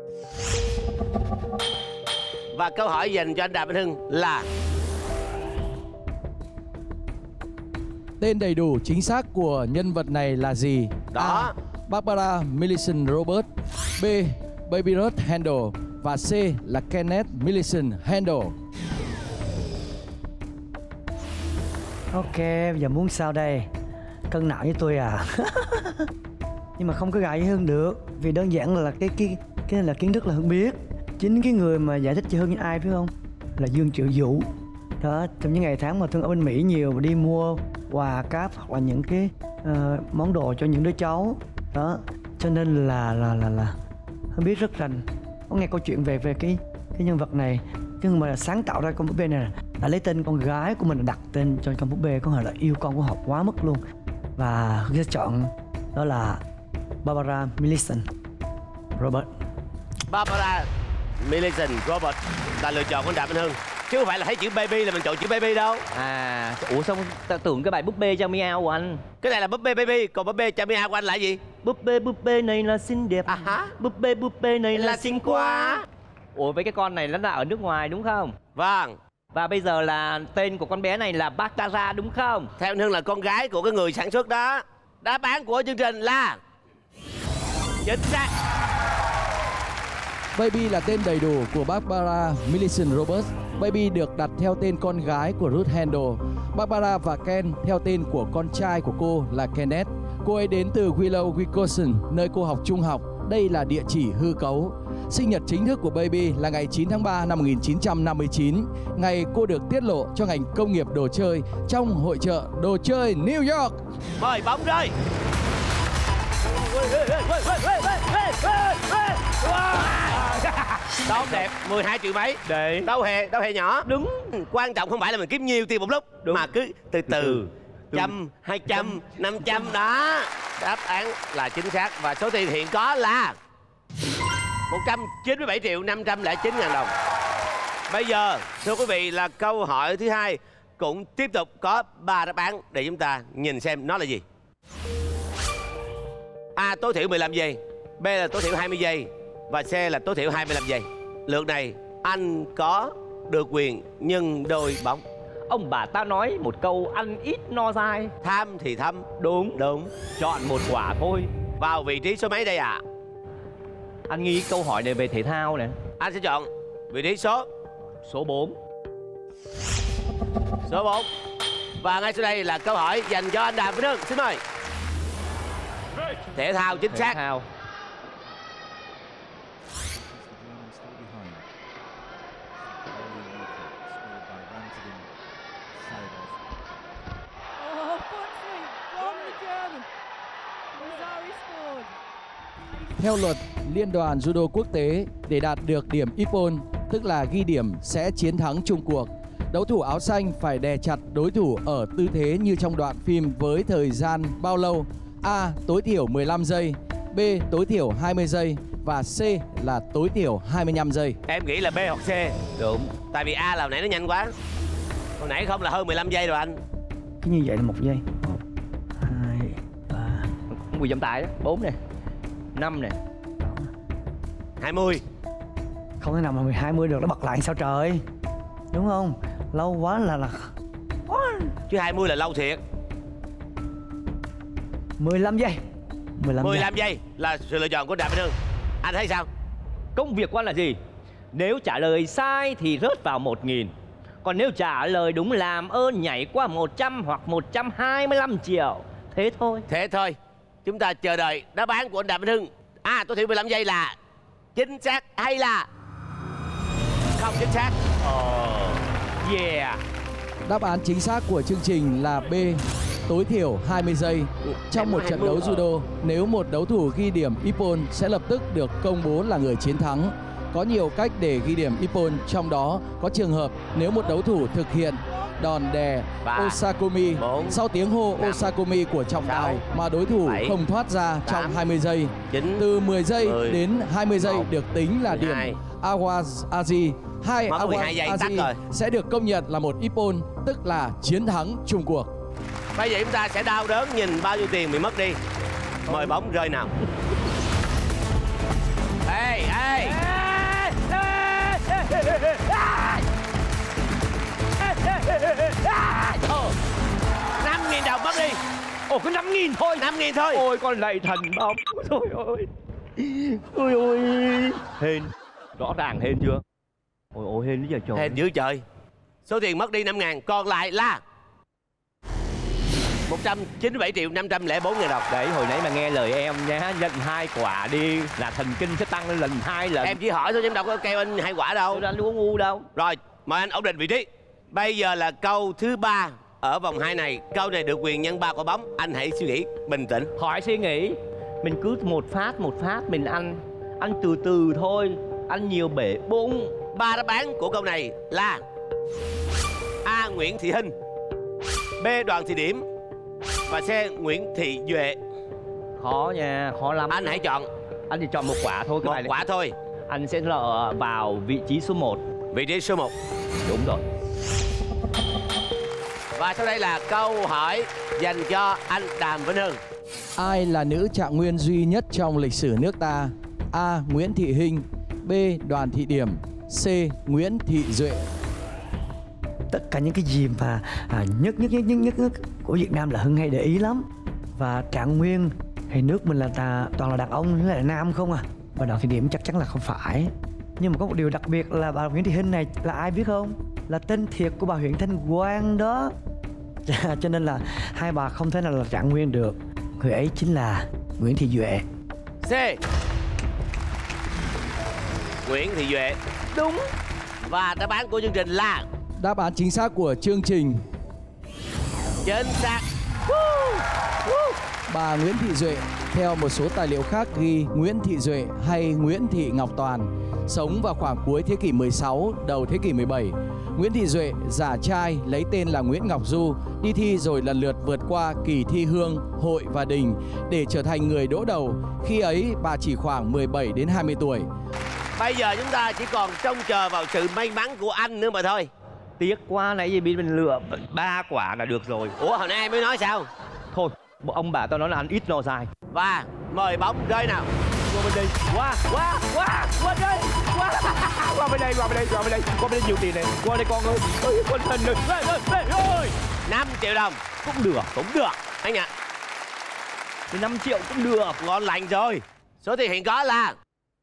Và câu hỏi dành cho anh Đàm Anh Hưng là tên đầy đủ chính xác của nhân vật này là gì? Đó. A. Barbara Millicent Robert, B. Baby Ruth Handel và C là Kenneth Millicent Handel. Ok, bây giờ muốn sao đây? Cân não với tôi à? Nhưng mà không có gài với Hưng được, vì đơn giản là cái cái cái này là kiến thức là Hưng biết. Chính cái người mà giải thích cho Hưng ai biết không? Là Dương Triệu Vũ. Đó, trong những ngày tháng mà Hưng ở bên Mỹ nhiều mà đi mua quà cáp hoặc là những cái uh, món đồ cho những đứa cháu. Đó, cho nên là là là là Hưng biết rất rành. Có nghe câu chuyện về về cái cái nhân vật này, nhưng mà sáng tạo ra con búp bê này là lấy tên con gái của mình đặt tên cho con búp bê, có thể là yêu con của họ quá mức luôn. Và Hưng sẽ chọn đó là Barbara Millicent Robert. Barbara Millicent Robert là lựa chọn của Đàm Anh Hưng, chứ không phải là thấy chữ baby là mình chọn chữ baby đâu. À, ủa sao ta tưởng cái bài búp bê cho Meow của anh. Cái này là búp bê baby, còn búp bê Chamia của anh là gì? Búp bê búp bê này là xinh đẹp. À hả? Búp bê búp bê này là, là xinh quá. Ủa với cái con này nó là ở nước ngoài đúng không? Vâng. Và bây giờ là tên của con bé này là Barbara đúng không? Theo anh Hưng là con gái của cái người sản xuất đó. Đáp án của chương trình là chính xác. Baby là tên đầy đủ của Barbara Millicent Roberts. Baby được đặt theo tên con gái của Ruth Handel. Barbara và Ken theo tên của con trai của cô là Kenneth. Cô ấy đến từ Willow, Wisconsin, nơi cô học trung học. Đây là địa chỉ hư cấu. Sinh nhật chính thức của Baby là ngày chín tháng ba năm một nghìn chín trăm năm mươi chín, ngày cô được tiết lộ cho ngành công nghiệp đồ chơi trong hội chợ đồ chơi New York. Mời bóng rơi. Đâu đẹp, mười hai triệu mấy. Đấy. Đâu hề, đâu hề nhỏ. Đúng. Quan trọng không phải là mình kiếm nhiều tiền một lúc. Đúng. Mà cứ từ từ. Trăm, hai trăm, năm trăm đó. Đáp án là chính xác. Và số tiền hiện có là một trăm chín mươi bảy triệu năm trăm lẻ chín ngàn đồng. Bây giờ, thưa quý vị, là câu hỏi thứ hai cũng tiếp tục có ba đáp án để chúng ta nhìn xem nó là gì. A. Tối thiểu mười lăm giây, B là tối thiểu hai mươi giây và C là tối thiểu hai mươi lăm giây. Lượt này anh có được quyền nhân đôi bóng. Ông bà ta nói một câu ăn ít no dai. Tham thì thâm. Đúng. Đúng. Chọn một quả thôi. vào vị trí số mấy đây ạ? À? Anh nghĩ câu hỏi này về thể thao nè. Anh sẽ chọn vị trí số số bốn. Số bốn. Và ngay sau đây là câu hỏi dành cho anh Đàm Vĩnh Hưng. Xin mời. Thể thao chính xác. Thể thao. Theo luật Liên đoàn Judo Quốc tế, để đạt được điểm ippon, tức là ghi điểm sẽ chiến thắng chung cuộc, đấu thủ áo xanh phải đè chặt đối thủ ở tư thế như trong đoạn phim với thời gian bao lâu? A. Tối thiểu mười lăm giây, B. Tối thiểu hai mươi giây và C là tối thiểu hai mươi lăm giây. Em nghĩ là B hoặc C. Đúng. Tại vì A là hồi nãy nó nhanh quá. Hồi nãy không là hơn mười lăm giây rồi anh. Cái như vậy là một giây. Một, hai, ba. mười dặm tài đó. Bốn nè. Năm nè. Hai mươi. Không thể nào mà hai mươi được, nó bật lại sao trời. Đúng không? Lâu quá là là chứ hai mươi là lâu thiệt. mười lăm giây. mười lăm, mười lăm giây là sự lựa chọn của Đàm Vĩnh Hưng. Anh thấy sao? Công việc của anh là gì? Nếu trả lời sai thì rớt vào một nghìn. Còn nếu trả lời đúng làm ơn nhảy qua một trăm hoặc một trăm hai mươi lăm triệu. Thế thôi. Thế thôi. Chúng ta chờ đợi đáp án của anh Đàm Vĩnh Hưng. À, tối thiểu mười lăm giây là chính xác hay là không chính xác? Oh, yeah. Đáp án chính xác của chương trình là B. Tối thiểu hai mươi giây. Trong một trận đấu judo, nếu một đấu thủ ghi điểm ippon sẽ lập tức được công bố là người chiến thắng. Có nhiều cách để ghi điểm ippon, trong đó có trường hợp nếu một đấu thủ thực hiện đòn đè Osakomi sau tiếng hô Osakomi của trọng tài mà đối thủ bảy, không thoát ra tám, trong hai mươi giây. chín, từ mười giây mười, đến hai mươi giây một, được tính là điểm Awazi. Hai Awazi sẽ được công nhận là một ippon, tức là chiến thắng chung cuộc. Bây giờ chúng ta sẽ đau đớn nhìn bao nhiêu tiền bị mất đi. Mời bóng rơi nào. Ê, ê, năm nghìn đồng mất đi. Ồ, có năm nghìn thôi. Năm nghìn thôi. Ôi, con lạy thần bóng. Ôi ôi. Ôi ôi. Hên. Rõ ràng hên chưa? Ôi ôi, hên bây giờ trời. Hên dữ trời. Số tiền mất đi năm ngàn. Còn lại là một trăm chín mươi bảy triệu năm trăm lẻ bốn ngàn đồng. Đấy, hồi nãy mà nghe lời em nhá, nhận hai quả đi là thần kinh sẽ tăng lên lần hai lần. Em chỉ hỏi thôi chứ em đâu có kêu anh hai quả đâu. Anh có ngu đâu. Rồi, mời anh ổn định vị trí. Bây giờ là câu thứ ba ở vòng hai này. Câu này được quyền nhân ba quả bóng. Anh hãy suy nghĩ bình tĩnh. Hỏi suy nghĩ. Mình cứ một phát một phát mình ăn. Ăn từ từ thôi. Ăn nhiều bể bụng. Ba đáp án của câu này là A. Nguyễn Thị Hinh, B. Đoàn Thị Điểm và C. Nguyễn Thị Duệ. Khó nha, khó lắm. Anh hãy chọn. Anh chỉ chọn một quả thôi. Một quả thôi. Anh sẽ lựa vào vị trí số một. Vị trí số một. Đúng rồi. Và sau đây là câu hỏi dành cho anh Đàm Vĩnh Hưng. Ai là nữ trạng nguyên duy nhất trong lịch sử nước ta? A. Nguyễn Thị Hinh, B. Đoàn Thị Điểm, C. Nguyễn Thị Duệ. Tất cả những cái gì mà à, nhất, nhất nhất nhất nhất nhất của Việt Nam là Hưng hay để ý lắm. Và trạng nguyên thì nước mình là ta, toàn là đàn ông là nam không à. Và Đoàn Thị Điểm chắc chắn là không phải. Nhưng mà có một điều đặc biệt là bà Nguyễn Thị Hinh này là ai biết không? Là tên thiệt của bà huyện Thanh Quang đó. Cho nên là hai bà không thể nào là trạng nguyên được. Người ấy chính là Nguyễn Thị Duệ. C. Nguyễn Thị Duệ. Đúng. Và đáp án của chương trình là đáp án chính xác của chương trình. Chính xác. Bà Nguyễn Thị Duệ, theo một số tài liệu khác ghi Nguyễn Thị Duệ hay Nguyễn Thị Ngọc Toàn, sống vào khoảng cuối thế kỷ mười sáu, đầu thế kỷ mười bảy. Nguyễn Thị Duệ giả trai lấy tên là Nguyễn Ngọc Du, đi thi rồi lần lượt vượt qua kỳ thi Hương, Hội và Đình để trở thành người đỗ đầu. Khi ấy bà chỉ khoảng mười bảy đến hai mươi tuổi. Bây giờ chúng ta chỉ còn trông chờ vào sự may mắn của anh nữa mà thôi. Tiếc quá, nãy giờ mình lựa ba quả là được rồi. Ủa hồi nãy em mới nói sao? Thôi, ông bà tao nói là ăn ít no dài. Và mời bóng rơi nào. Qua bên đây. Qua, qua, qua, qua đây. Qua. Qua bên đây, qua bên đây, qua bên đây. Qua bên đây nhiều tiền này. Qua đây con ơi. Ơi, con thần ơi. Ơi, ơi, ơi. năm triệu đồng. Cũng được, cũng được. Anh ạ. mười lăm triệu cũng được. Ngon lành rồi. Số tiền hiện có là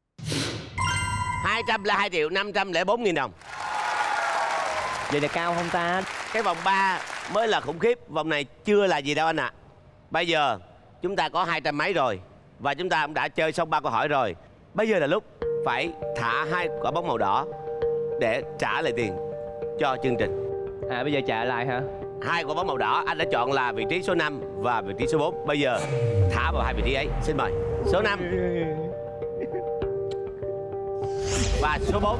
hai trăm lẻ hai triệu năm trăm lẻ bốn nghìn đồng. Vậy là cao không ta? Cái vòng ba mới là khủng khiếp. Vòng này chưa là gì đâu anh ạ. À. Bây giờ chúng ta có hai trăm mấy rồi. Và chúng ta cũng đã chơi xong ba câu hỏi rồi. Bây giờ là lúc phải thả hai quả bóng màu đỏ để trả lại tiền cho chương trình. À bây giờ trả lại hả? Hai quả bóng màu đỏ anh đã chọn là vị trí số năm và vị trí số bốn. Bây giờ thả vào hai vị trí ấy. Xin mời. Số năm và số bốn.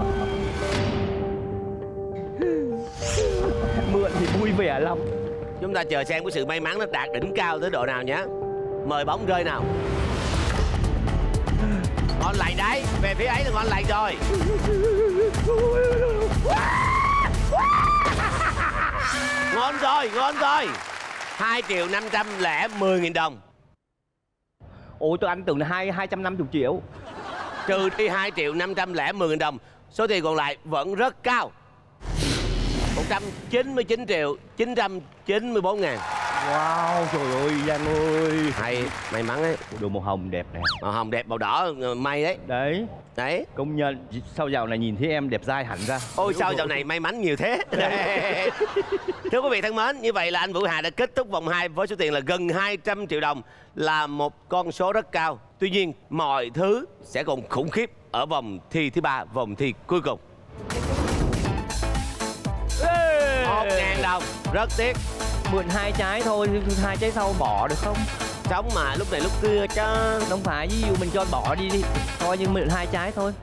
Mượn thì vui vẻ lắm. Chúng ta chờ xem cái sự may mắn nó đạt đỉnh cao tới độ nào nhé. Mời bóng rơi nào. Ngon lành đấy. Về phía ấy là ngon lành rồi. Ngon rồi, ngon rồi. Hai triệu năm trăm lẻ mười nghìn đồng. Ôi tôi anh tưởng là hai hai trăm năm mươi triệu. Trừ đi hai triệu năm trăm lẻ mười nghìn đồng. Số tiền còn lại vẫn rất cao. Một trăm chín mươi chín triệu chín trăm chín mươi bốn ngàn. Wow, trời ơi Giang ơi. Hay, may mắn đấy. Đồ màu hồng đẹp nè. Màu hồng đẹp, màu đỏ may đấy. Đấy. Đấy. Công nhận, sao dạo này nhìn thấy em đẹp dai hẳn ra. Ôi sao dạo này may mắn nhiều thế. Thưa quý vị thân mến, như vậy là anh Vũ Hà đã kết thúc vòng hai với số tiền là gần hai trăm triệu đồng. Là một con số rất cao. Tuy nhiên, mọi thứ sẽ còn khủng khiếp ở vòng thi thứ ba, vòng thi cuối cùng. Một ngàn đồng, rất tiếc. Mượn hai trái thôi, hai trái sau bỏ được không? Sống mà lúc này lúc kia chứ. Không phải, ví dụ mình cho bỏ đi đi. Coi như mượn hai trái thôi.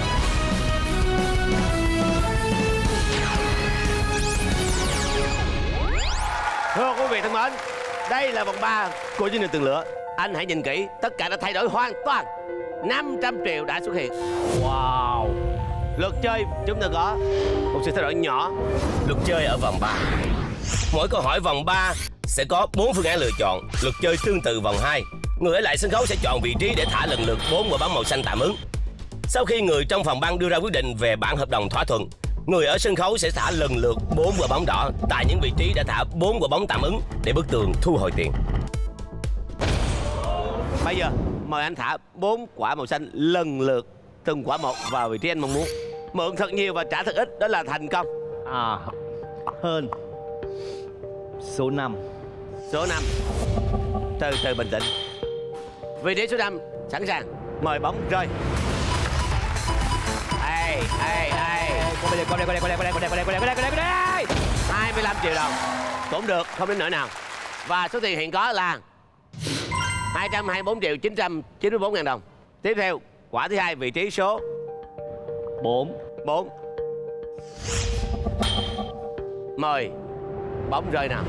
Thưa quý vị thân mến, đây là vòng ba của chương trình Tường Lửa. Anh hãy nhìn kỹ, tất cả đã thay đổi hoàn toàn. năm trăm triệu đã xuất hiện. Wow. Luật chơi chúng ta có một sự thay đổi nhỏ. Luật chơi ở vòng ba. Mỗi câu hỏi vòng ba sẽ có bốn phương án lựa chọn. Luật chơi tương tự vòng hai. Người ở lại sân khấu sẽ chọn vị trí để thả lần lượt bốn quả bóng màu xanh tạm ứng. Sau khi người trong phòng băng đưa ra quyết định về bản hợp đồng thỏa thuận, người ở sân khấu sẽ thả lần lượt bốn quả bóng đỏ tại những vị trí đã thả bốn quả bóng tạm ứng để bức tường thu hồi tiền. Bây giờ mời anh thả bốn quả màu xanh lần lượt từng quả một vào vị trí anh mong muốn. Mượn thật nhiều và trả thật ít, đó là thành công. À, hơn. Số năm. Số năm. Từ từ bình tĩnh. Vị trí số năm sẵn sàng. Mời bóng rơi. Ê, ê, ê. Qua đây, qua đây, qua đây, qua đây, qua đây, qua đây, qua đây, qua đây, qua đây, qua đây. hai mươi lăm triệu đồng. Cũng được, không đến nỗi nào. Và số tiền hiện có là hai trăm hai mươi tư triệu chín trăm chín mươi bốn ngàn đồng. Tiếp theo, quả thứ hai vị trí số bốn. bốn. Mời bóng rơi nào.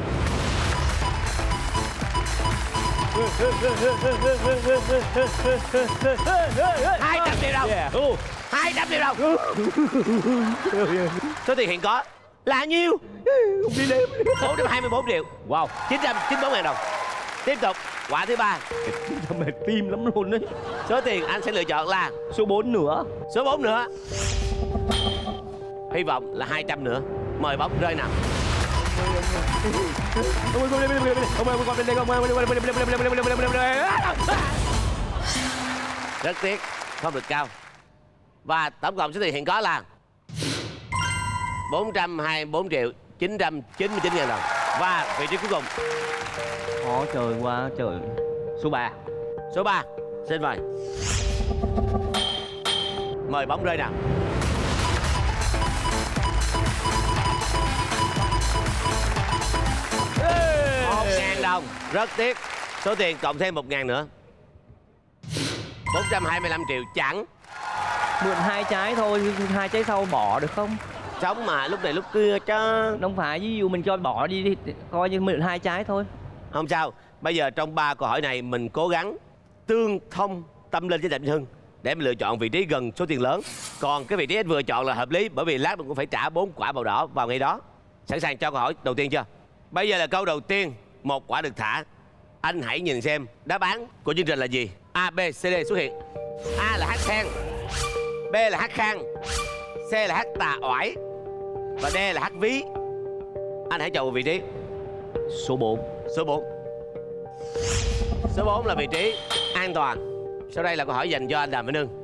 hai trăm triệu đồng. Yeah. hai trăm triệu đồng. Số tiền hiện có là nhiêu? Không đi đếm. bốn trăm hai mươi tư triệu. Wow. chín trăm chín mươi bốn ngàn đồng. Tiếp tục, quả thứ ba. Mệt tim lắm luôn đấy. Số tiền anh sẽ lựa chọn là số bốn nữa. Số bốn nữa. Hy vọng là hai trăm nữa. Mời bóng rơi nào. Rất tiếc, không được cao. Và tổng cộng số tiền hiện có là bốn trăm hai mươi tư triệu chín trăm chín mươi chín ngàn đồng. Và vị trí cuối cùng. Khó trời quá trời. Số ba. Số ba. Xin mời. Mời bóng rơi nào. Một ngàn đồng. Rất tiếc. Số tiền cộng thêm một ngàn nữa. bốn trăm hai mươi lăm triệu chẳng. Mượn hai trái thôi, hai trái sau bỏ được không? Sống mà lúc này lúc kia chứ. Không phải, ví dụ mình cho bỏ đi, đi coi như mượn hai trái thôi. Không sao. Bây giờ trong ba câu hỏi này mình cố gắng tương thông tâm linh với Trịnh Hưng để mình lựa chọn vị trí gần số tiền lớn. Còn cái vị trí anh vừa chọn là hợp lý, bởi vì lát mình cũng phải trả bốn quả màu đỏ vào ngay đó. Sẵn sàng cho câu hỏi đầu tiên chưa? Bây giờ là câu đầu tiên, một quả được thả. Anh hãy nhìn xem đáp án của chương trình là gì. A, B, C, D xuất hiện. A là hát then, B là hát khang, C là hát tà oải và D là hát ví. Anh hãy chọn một vị trí. Số bốn. Số bốn. Số bốn là vị trí an toàn. Sau đây là câu hỏi dành cho anh Đàm Vĩnh Hưng.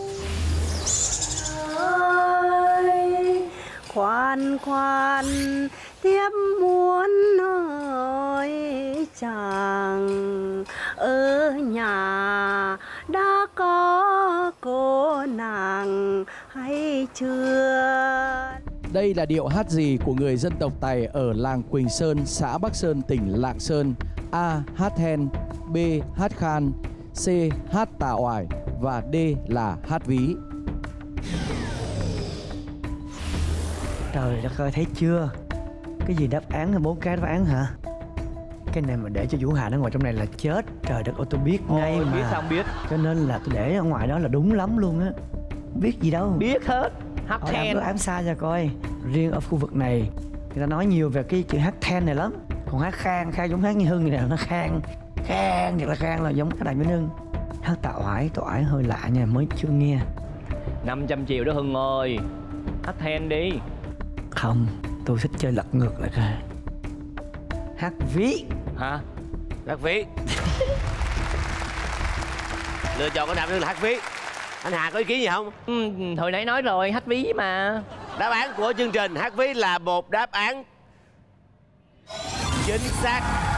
Khoan khoan tiếp muốn hỏi chàng, ở nhà đã có cô nàng hay chưa? Đây là điệu hát gì của người dân tộc Tày ở làng Quỳnh Sơn, xã Bắc Sơn, tỉnh Lạng Sơn? A. Hát then, B. Hát khan, C. Hát tà oải và D là hát ví. Trời đất ơi, thấy chưa? Cái gì đáp án là bốn cái đáp án hả? Cái này mà để cho Vũ Hà nó ngồi trong này là chết. Trời đất ơi, tôi biết ngay Ôi, mà. biết sao không biết. Cho nên là tôi để ở ngoài đó là đúng lắm luôn á. Không biết gì đâu. Biết hết. Hát Hỏi then. Ám, ám xa ra coi. Riêng ở khu vực này người ta nói nhiều về cái chữ hát then này lắm. Còn hát khang, khang giống hát như Hưng này nè, nó khang. Khang, thật là khang là giống cái Đàm Vĩnh Hưng. Hát tạ oải, tạ oải hơi lạ nha, mới chưa nghe. năm trăm triệu đó Hưng ơi. Hát then đi. Không, tôi thích chơi lật ngược lại coi. Hát ví. Hả? Hát ví. Lựa chọn của Đàm Vĩnh Hưng là hát ví. Anh Hà có ý kiến gì không? Ừ, hồi nãy nói rồi, hát ví mà. Đáp án của chương trình hát ví là một đáp án chính xác.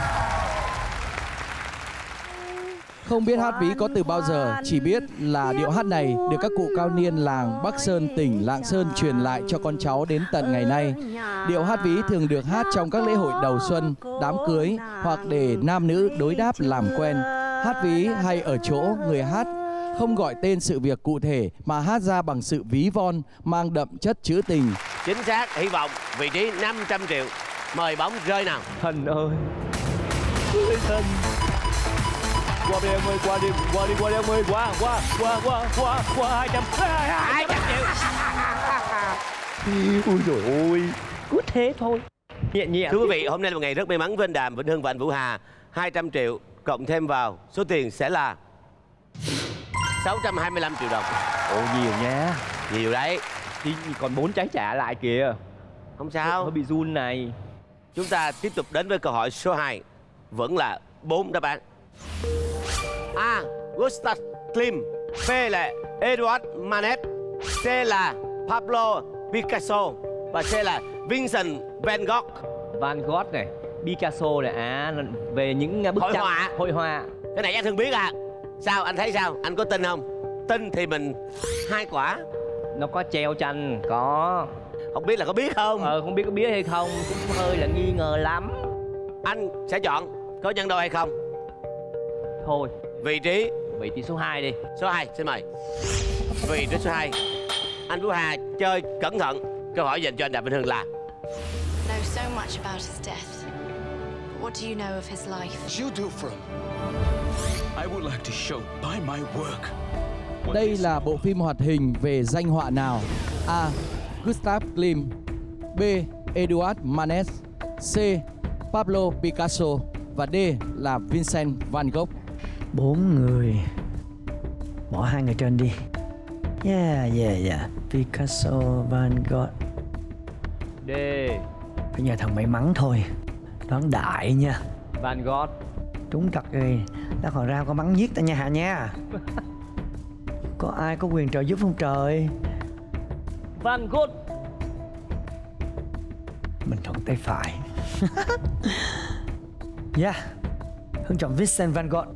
Không biết hát ví có từ bao giờ, chỉ biết là điệu hát này được các cụ cao niên làng Bắc Sơn, tỉnh Lạng Sơn truyền lại cho con cháu đến tận ngày nay. Điệu hát ví thường được hát trong các lễ hội đầu xuân, đám cưới hoặc để nam nữ đối đáp làm quen. Hát ví hay ở chỗ người hát không gọi tên sự việc cụ thể mà hát ra bằng sự ví von, mang đậm chất trữ tình. Chính xác, hy vọng vị trí năm trăm triệu. Mời bóng rơi nào. Thần ơi. Ôi thần. Qua đi em ơi, qua đi, qua đi, qua đi em ơi, qua, qua, qua, qua, qua, qua hai trăm, hai trăm triệu. Ôi trời ơi, cứ thế thôi. Nhẹ nhẹ. Thưa quý vị, hôm nay là một ngày rất may mắn với anh Đàm Vĩnh Hưng và anh Vũ Hà. hai trăm triệu cộng thêm vào số tiền sẽ là sáu trăm hai mươi lăm triệu đồng. Ồ, nhiều nha. Nhiều đấy. Thì còn bốn trái trả lại kìa. Không sao. Hơi bị run này. Chúng ta tiếp tục đến với câu hỏi số hai. Vẫn là bốn đáp án. A. Gustav Klimt. B là Edward Manet. C là Pablo Picasso. Và C là Vincent Van Gogh. Van Gogh này, Picasso này, à về những bức hội tranh họa. Hội họa. Cái này anh Thương biết à? Sao anh thấy sao? Anh có tin không? Tin thì mình hai quả. Nó có treo tranh, có. Không biết là có biết không? Ờ, không biết có biết hay không, cũng hơi là nghi ngờ lắm. Anh sẽ chọn có nhân đôi hay không? Thôi. Vị trí? Vị trí số hai đi. Số hai, xin mời. Vị trí số hai. Anh Vũ Hà chơi cẩn thận. Câu hỏi dành cho anh Đàm Vĩnh Hưng là Know so much about his death. But what do you know of his life? You do from. I would like to show by my work. Đây là bộ phim hoạt hình về danh họa nào? A. Gustav Klimt. B. Edward Manet. C. Pablo Picasso. Và D là Vincent Van Gogh. Bốn người. Bỏ hai người trên đi. Yeah, yeah, yeah. Picasso, Van Gogh. D. Phải nhờ thằng may mắn thôi. Đoán đại nha. Van Gogh. Trúng trật rồi. Đã còn ra có bắn giết ta nha Hà nha. Có ai có quyền trợ giúp không trời? Van Gogh. Mình thuận tay phải. Yeah. Hưng chọn Vincent Van Gogh.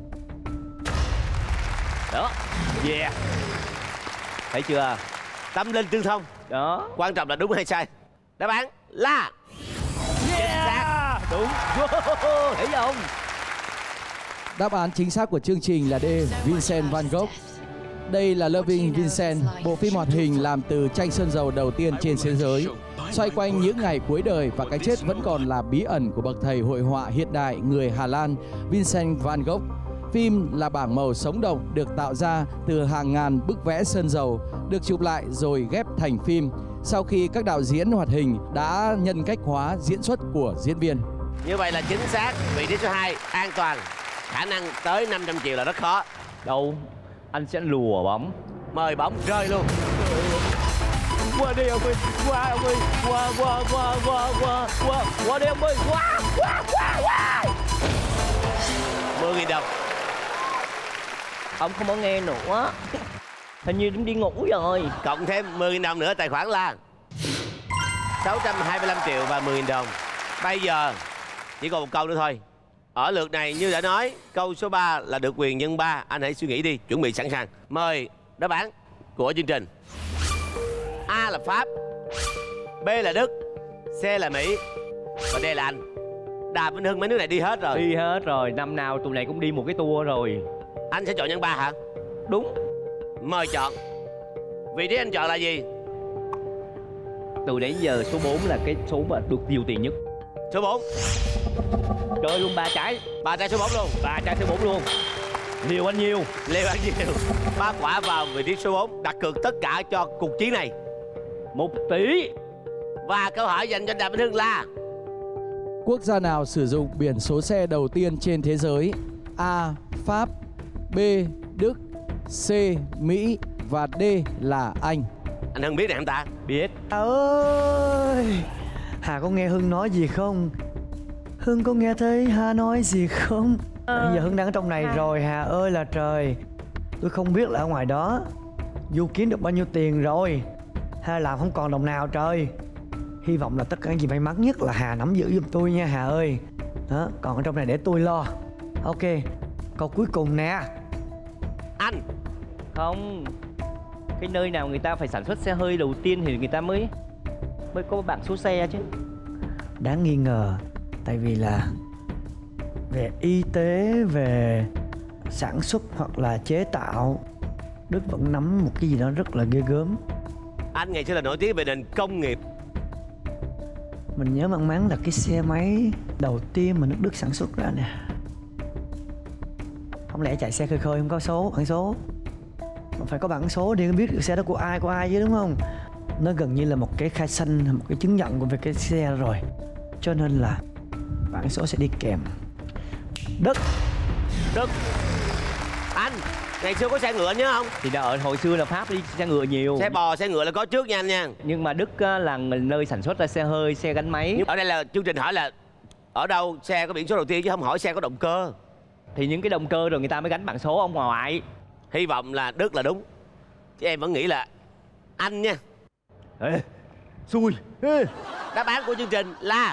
Đó. Yeah. Thấy chưa? tâm linh tương thông. Đó. Quan trọng là đúng hay sai. Đáp án là yeah. Đúng. Thấy không? Đáp án chính xác của chương trình là D. Vincent Van Gogh. Đây là Loving Vincent, bộ phim hoạt hình làm từ tranh sơn dầu đầu tiên trên thế giới, xoay quanh những ngày cuối đời và cái chết vẫn còn là bí ẩn của bậc thầy hội họa hiện đại người Hà Lan Vincent Van Gogh. Phim là bảng màu sống động được tạo ra từ hàng ngàn bức vẽ sơn dầu, được chụp lại rồi ghép thành phim sau khi các đạo diễn hoạt hình đã nhân cách hóa diễn xuất của diễn viên. Như vậy là chính xác. Vị trí số hai an toàn. Khả năng tới năm trăm triệu là rất khó. Đâu, anh sẽ lùa bóng. Mời bóng rơi luôn. Qua đi ông ơi, qua ông ơi, qua qua qua qua qua qua qua đi ông ơi, qua qua qua qua. mười nghìn đồng. Ông không có nghe nữa. Hình như đi ngủ rồi. Cộng thêm mười nghìn đồng nữa tài khoản là sáu trăm hai mươi lăm triệu và mười nghìn đồng. Bây giờ chỉ còn một câu nữa thôi. Ở lượt này như đã nói, câu số ba là được quyền nhân ba. Anh hãy suy nghĩ đi, chuẩn bị sẵn sàng. Mời đáp án của chương trình. A là Pháp, B là Đức, C là Mỹ và D là Anh. Đàm Vĩnh Hưng mấy nước này đi hết rồi. Đi hết rồi, năm nào tụi này cũng đi một cái tour rồi. Anh sẽ chọn nhân ba hả? Đúng. Mời chọn. Vị trí anh chọn là gì? Từ nãy giờ số bốn là cái số mà được nhiều tiền nhất. Số bốn. Chơi luôn ba trái. Ba trái số bốn luôn. Ba trái số bốn luôn. Liều anh nhiều. Liều anh nhiều. Ba quả vào vị trí số bốn. Đặt cược tất cả cho cuộc chiến này. Một tỷ. Và câu hỏi dành cho Đàm Vĩnh Hưng là: Quốc gia nào sử dụng biển số xe đầu tiên trên thế giới? A. Pháp, B. Đức, C. Mỹ và D là Anh. Anh Hưng biết này không ta? Biết. Hà ơi, Hà có nghe Hưng nói gì không? Hưng có nghe thấy Hà nói gì không? Ờ. Bây giờ Hưng đang ở trong này Hà. rồi. Hà ơi là trời, tôi không biết là ở ngoài đó Du kiếm được bao nhiêu tiền rồi. Hà làm không còn đồng nào trời. Hy vọng là tất cả những gì may mắn nhất là Hà nắm giữ giùm tôi nha Hà ơi. Đó, còn ở trong này để tôi lo. Ok, câu cuối cùng nè. Anh. Không. Cái nơi nào người ta phải sản xuất xe hơi đầu tiên thì người ta mới mới có bảng số xe chứ. Đáng nghi ngờ. Tại vì là về y tế, về sản xuất hoặc là chế tạo, Đức vẫn nắm một cái gì đó rất là ghê gớm. Anh ngày xưa là nổi tiếng về nền công nghiệp. Mình nhớ mang máng là cái xe máy đầu tiên mà nước Đức sản xuất ra nè. Không lẽ chạy xe khơi khơi không có số, bản số. Mà phải có bản số để biết được xe đó của ai, của ai chứ đúng không? Nó gần như là một cái khai sinh, một cái chứng nhận về cái xe rồi. Cho nên là bản số sẽ đi kèm. Đức. Đức. Anh, ngày xưa có xe ngựa nhớ không? Thì đã ở hồi xưa là Pháp đi xe ngựa nhiều. Xe bò, xe ngựa là có trước nha anh nha. Nhưng mà Đức á, là nơi sản xuất ra xe hơi, xe gắn máy. Nhưng ở đây là chương trình hỏi là ở đâu xe có biển số đầu tiên chứ không hỏi xe có động cơ. Thì những cái động cơ rồi người ta mới gắn bằng số ông ngoại. Hy vọng là Đức là đúng. Chứ em vẫn nghĩ là anh nha. Ê, xui. Ê. Đáp án của chương trình là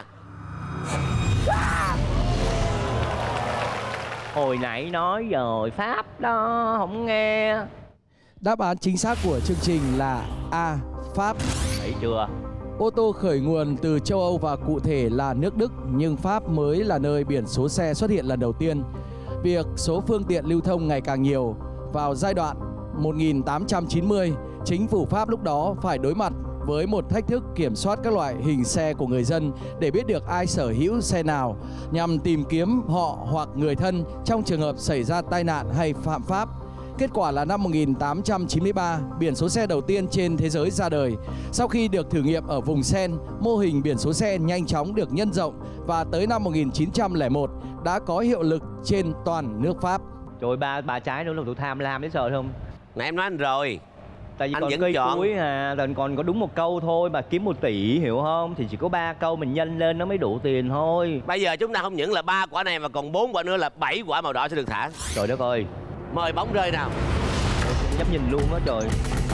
hồi nãy nói rồi, Pháp đó, không nghe. Đáp án chính xác của chương trình là A. Pháp. Thấy chưa? Ô tô khởi nguồn từ châu Âu và cụ thể là nước Đức, nhưng Pháp mới là nơi biển số xe xuất hiện lần đầu tiên. Việc số phương tiện lưu thông ngày càng nhiều, vào giai đoạn một nghìn tám trăm chín mươi, chính phủ Pháp lúc đó phải đối mặt với một thách thức kiểm soát các loại hình xe của người dân để biết được ai sở hữu xe nào, nhằm tìm kiếm họ hoặc người thân trong trường hợp xảy ra tai nạn hay phạm pháp. Kết quả là năm một nghìn tám trăm chín mươi ba, biển số xe đầu tiên trên thế giới ra đời. Sau khi được thử nghiệm ở vùng Sen, mô hình biển số xe nhanh chóng được nhân rộng và tới năm một nghìn chín trăm lẻ một đã có hiệu lực trên toàn nước Pháp. Trời, ba ba trái nữa là tôi tham lam đấy sợ không? Nãy em nói anh rồi. Tại vì anh còn vẫn cây chọn. cuối à, rồi còn có đúng một câu thôi mà kiếm một tỷ, hiểu không? Thì chỉ có ba câu mình nhân lên nó mới đủ tiền thôi. Bây giờ chúng ta không những là ba quả này mà còn bốn quả nữa là bảy quả màu đỏ sẽ được thả. Trời đất ơi. Mời bóng rơi nào. Nhắm nhìn luôn đó trời.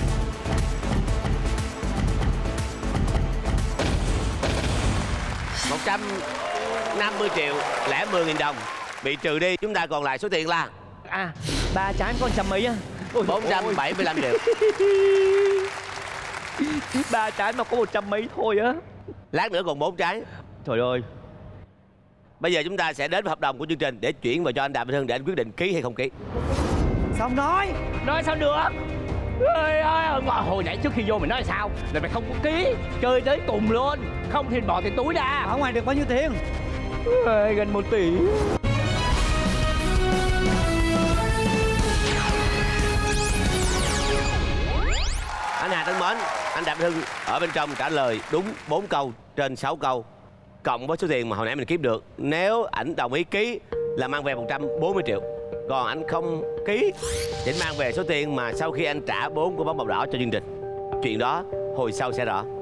một trăm năm mươi triệu lẻ mười nghìn đồng bị trừ đi, chúng ta còn lại số tiền là à ba trái có trăm mấy á. bốn trăm bảy mươi lăm triệu. Ba trái mà có một trăm mấy thôi á. Lát nữa còn bốn trái. Trời ơi. Bây giờ chúng ta sẽ đến với hợp đồng của chương trình để chuyển vào cho anh Đàm Vĩnh Hưng để anh quyết định ký hay không ký. Xong nói. Nói sao được? Ơi ơi, hồi nãy trước khi vô mình nói là sao? Là mày không có ký, chơi tới cùng luôn. Không thì bỏ tiền túi ra. Ở ngoài được bao nhiêu tiền? Ơi, gần một tỷ. Anh Hà thân mến, anh Đàm Vĩnh Hưng ở bên trong trả lời đúng bốn câu trên sáu câu, cộng với số tiền mà hồi nãy mình kiếm được. Nếu ảnh đồng ý ký là mang về một trăm bốn mươi triệu. Còn anh không ký thì anh mang về số tiền mà sau khi anh trả bốn của bóng màu đỏ cho chương trình. Chuyện đó hồi sau sẽ rõ.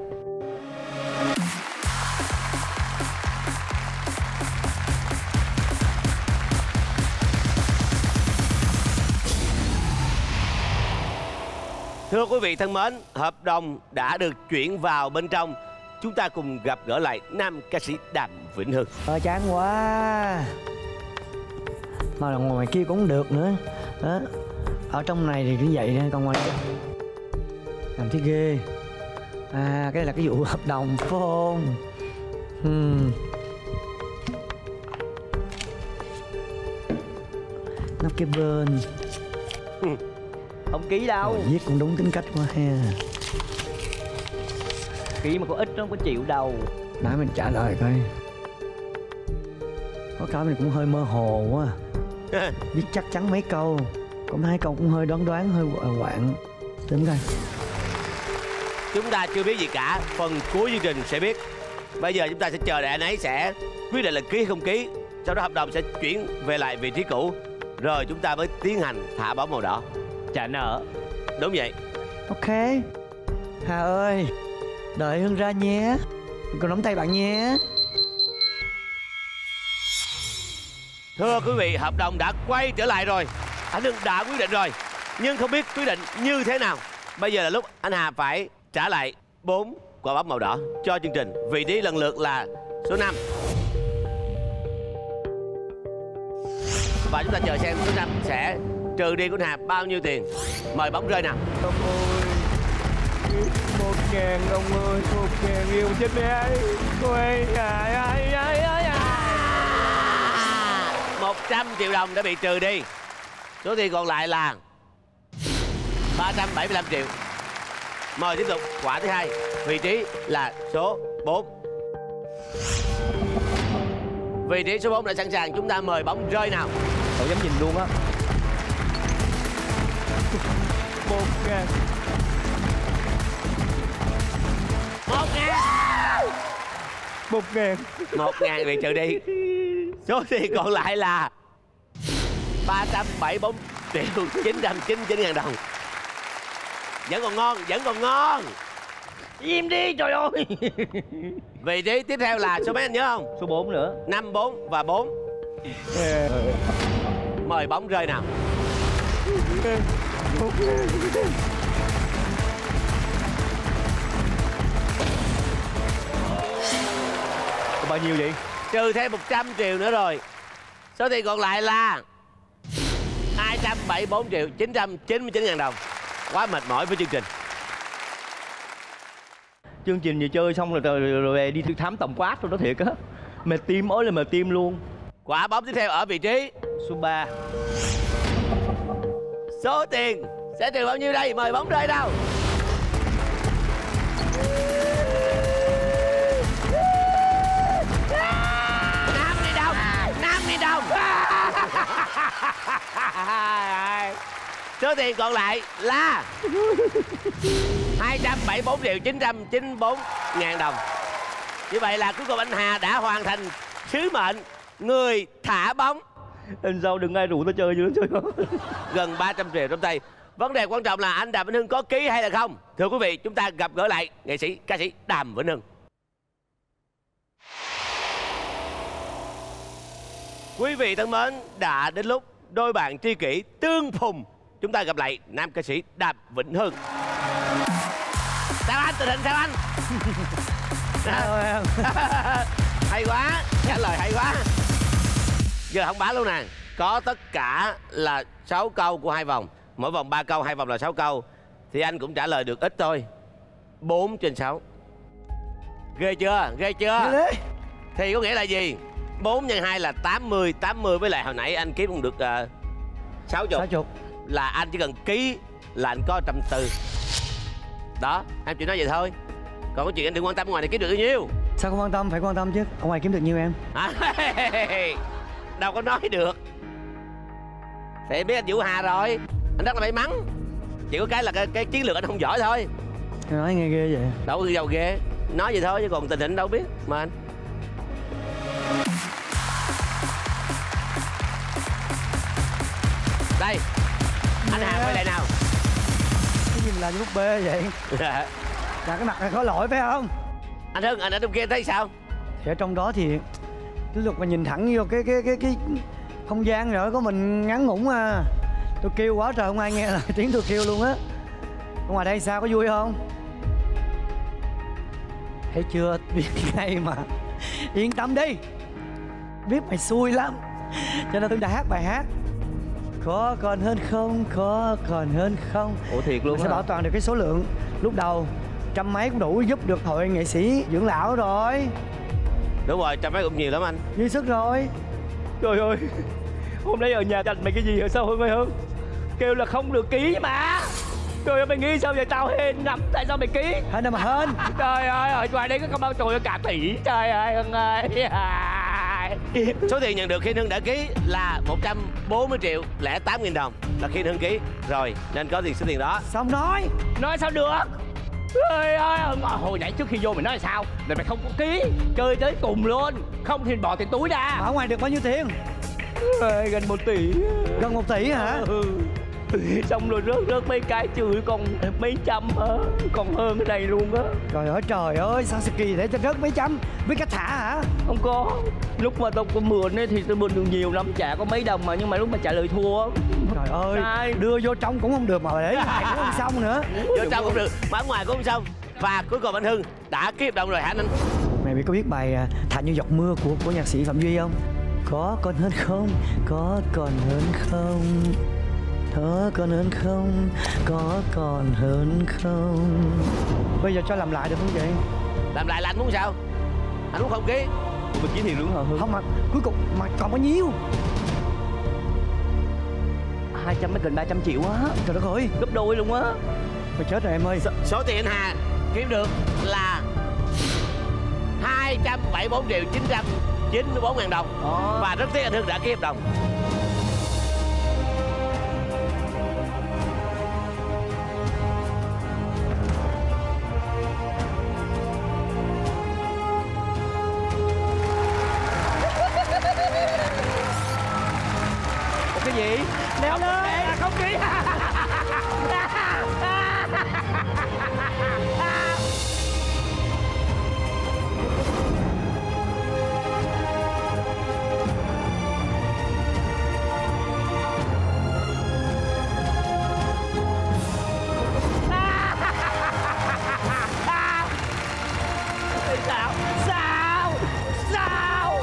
Thưa quý vị thân mến, hợp đồng đã được chuyển vào bên trong. Chúng ta cùng gặp gỡ lại nam ca sĩ Đàm Vĩnh Hưng. Ờ chán quá. Mà ngoài kia cũng được nữa. Đó. Ở trong này thì cứ vậy thôi, còn ngoài kia làm thấy ghê. À cái này là cái vụ hợp đồng phải không? Hmm. Nắp cái bên. Không ký đâu. Rồi, viết cũng đúng tính cách quá ha. Ký mà có ít nó không có chịu đâu. Nãy mình trả lời coi. Có cái mình cũng hơi mơ hồ quá. Biết chắc chắn mấy câu. Có hai câu cũng hơi đoán đoán, hơi quạng. Tính coi. Chúng ta chưa biết gì cả. Phần cuối chương trình sẽ biết. Bây giờ chúng ta sẽ chờ để anh ấy sẽ quyết định là ký hay không ký. Sau đó hợp đồng sẽ chuyển về lại vị trí cũ. Rồi chúng ta mới tiến hành thả bóng màu đỏ. Trả nợ. Đúng vậy. Ok. Hà ơi, đợi Hưng ra nhé. Còn nắm tay bạn nhé. Thưa quý vị, hợp đồng đã quay trở lại rồi. Anh Hưng đã quyết định rồi. Nhưng không biết quyết định như thế nào. Bây giờ là lúc anh Hà phải trả lại bốn quả bóng màu đỏ cho chương trình. Vị trí lần lượt là số năm. Và chúng ta chờ xem số năm sẽ trừ đi của anh Hà bao nhiêu tiền. Mời bóng rơi nào. Ông ơi, một ngàn ông ơi, một ngàn yêu chết mẹ ấy. Cô ơi, ai ai ai ai ai. Một trăm triệu đồng đã bị trừ đi. Số tiền còn lại là ba trăm bảy mươi lăm triệu. Mời tiếp tục quả thứ hai. Vị trí là số bốn. Vị trí số bốn đã sẵn sàng. Chúng ta mời bóng rơi nào. Cậu dám nhìn luôn á. Một ngàn. Một ngàn. Một ngàn. Một ngàn bị trừ đi. Số tiền còn lại là ba trăm bảy mươi tư triệu chín trăm chín mươi chín ngàn đồng. Vẫn còn ngon, vẫn còn ngon. Im đi trời ơi. Vị trí tiếp theo là số mấy anh nhớ không? Số bốn nữa. Năm, bốn và bốn. Mời bóng rơi nào. Có bao nhiêu vậy? Trừ thêm một trăm triệu nữa rồi. Số tiền còn lại là hai trăm bảy mươi tư triệu chín trăm chín mươi chín ngàn đồng. Quá mệt mỏi với chương trình. Chương trình vừa chơi xong rồi, rồi, rồi về đi khám tổng quát rồi đó thiệt á. Mệt tim ối là mệt tim luôn. Quả bóng tiếp theo ở vị trí số ba. Số tiền sẽ trừ bao nhiêu đây? Mời bóng rơi đâu. năm nghìn đồng. năm nghìn đồng. Số tiền còn lại là hai trăm bảy mươi tư triệu chín trăm chín mươi tư ngàn đồng. Như vậy là cuối cùng anh Hà đã hoàn thành sứ mệnh người thả bóng. Lần sau đừng ai rủ tôi chơi nữa chơi không. Gần ba trăm triệu trong tay. Vấn đề quan trọng là anh Đàm Vĩnh Hưng có ký hay là không. Thưa quý vị, chúng ta gặp gỡ lại nghệ sĩ ca sĩ Đàm Vĩnh Hưng. Quý vị thân mến, đã đến lúc đôi bạn tri kỷ tương phùng. Chúng ta gặp lại nam ca sĩ Đàm Vĩnh Hưng. Sao anh? Tình hình sao anh? Hay quá, trả lời hay quá. Giờ không báo luôn nè. Có tất cả là sáu câu của hai vòng. Mỗi vòng ba câu, hai vòng là sáu câu. Thì anh cũng trả lời được ít thôi. Bốn trên sáu. Ghê chưa? Ghê chưa? Thì có nghĩa là gì? Bốn nhân hai là tám mươi. Tám mươi với lại hồi nãy anh kiếm cũng được uh, sáu mươi. Sáu mươi. Là anh chỉ cần ký là anh có trăm tư. Đó, em chỉ nói vậy thôi. Còn có chuyện anh đừng quan tâm ngoài này kiếm được bao nhiêu. Sao không quan tâm? Phải quan tâm chứ. Ở ngoài kiếm được nhiêu em? À, đâu có nói được. Thì biết anh Vũ Hà rồi. Anh rất là may mắn. Chỉ có cái là cái, cái chiến lược anh không giỏi thôi. Em nói nghe ghê vậy. Đâu có giàu ghê. Nói vậy thôi chứ còn tình hình đâu biết. Mà anh đây. Anh Hà quay lại nào. Cái gì mà làm như búp bê vậy? Là cái mặt này có lỗi phải không? Anh Hưng, anh ở trong kia thấy sao? Thì ở trong đó thì cái lúc mà nhìn thẳng vô cái cái cái cái không gian rồi có mình ngắn ngủn à. Tôi kêu quá trời không ai nghe là tiếng tôi kêu luôn á. ngoài đây sao, có vui không? Thấy chưa, biết ngay mà. Yên tâm đi, biết mày xui lắm, cho nên tôi đã hát bài hát Có còn hơn không, có còn hơn không. Ủa thiệt luôn sẽ bảo toàn được cái số lượng lúc đầu trăm mấy cũng đủ giúp được hội nghệ sĩ dưỡng lão rồi. Đúng rồi, trăm mấy cũng nhiều lắm anh. Dư sức rồi. Trời ơi, hôm nay ở nhà dành mày cái gì rồi sao hôi mày hơn? Kêu là không được ký mà. Trời ơi, mày nghĩ sao vậy? Tao hên lắm, tại sao mày ký? Hên đâu mà hên. Trời ơi, ở ngoài đây có công an trời ơi, cả tỷ. Trời ơi, Hưng ơi. Số tiền nhận được khi Hưng đã ký là một trăm bốn mươi triệu lẻ tám nghìn đồng là khi Hưng ký rồi, nên có tiền số tiền đó. Xong nói. Nói sao được? Trời ơi, hồi nãy trước khi vô mày nói là sao? Là mày không có ký, chơi tới cùng luôn. Không thì bỏ tiền túi ra. Ở ngoài được bao nhiêu tiền? Ê, gần một tỷ. Gần một tỷ hả? Ừ. Xong rồi rớt rớt mấy cái chửi còn mấy trăm á, còn hơn cái này luôn á. Trời ơi trời ơi, sao kỳ để cho rớt mấy trăm? Biết cách thả hả? Không có. Lúc mà tao có mượn ấy thì tôi mượn được nhiều lắm, trả có mấy đồng mà, nhưng mà lúc mà trả lời thua. Trời ơi, Sai. đưa vô trong cũng không được mà để lại cũng không xong nữa. Vô trong cũng được, mà ở ngoài cũng không xong. Và cuối cùng anh Hưng đã ký hợp đồng rồi hả anh? Mày biết có biết bài Thả Như Giọt Mưa của của nhạc sĩ Phạm Duy không? Có còn hơn không, có còn hơn không, có còn hơn không, có còn hơn không. Bây giờ cho làm lại được không vậy? Làm lại là anh muốn sao? Anh muốn không ký? Mình ký tiền luôn hả Hưng? Không mà cuối cùng mà còn bao nhiêu? Hai trăm mấy gần ba trăm triệu á. Trời đất ơi, gấp đôi luôn á. Thôi chết rồi em ơi. S số tiền anh Hà kiếm được là hai trăm bảy mươi bốn triệu chín trăm chín mươi bốn ngàn đồng. Ồ. Và rất tiếc anh Hưng đã ký hợp đồng. Cái gì? Leo lên. À, không ký. Sao? Sao? Sao?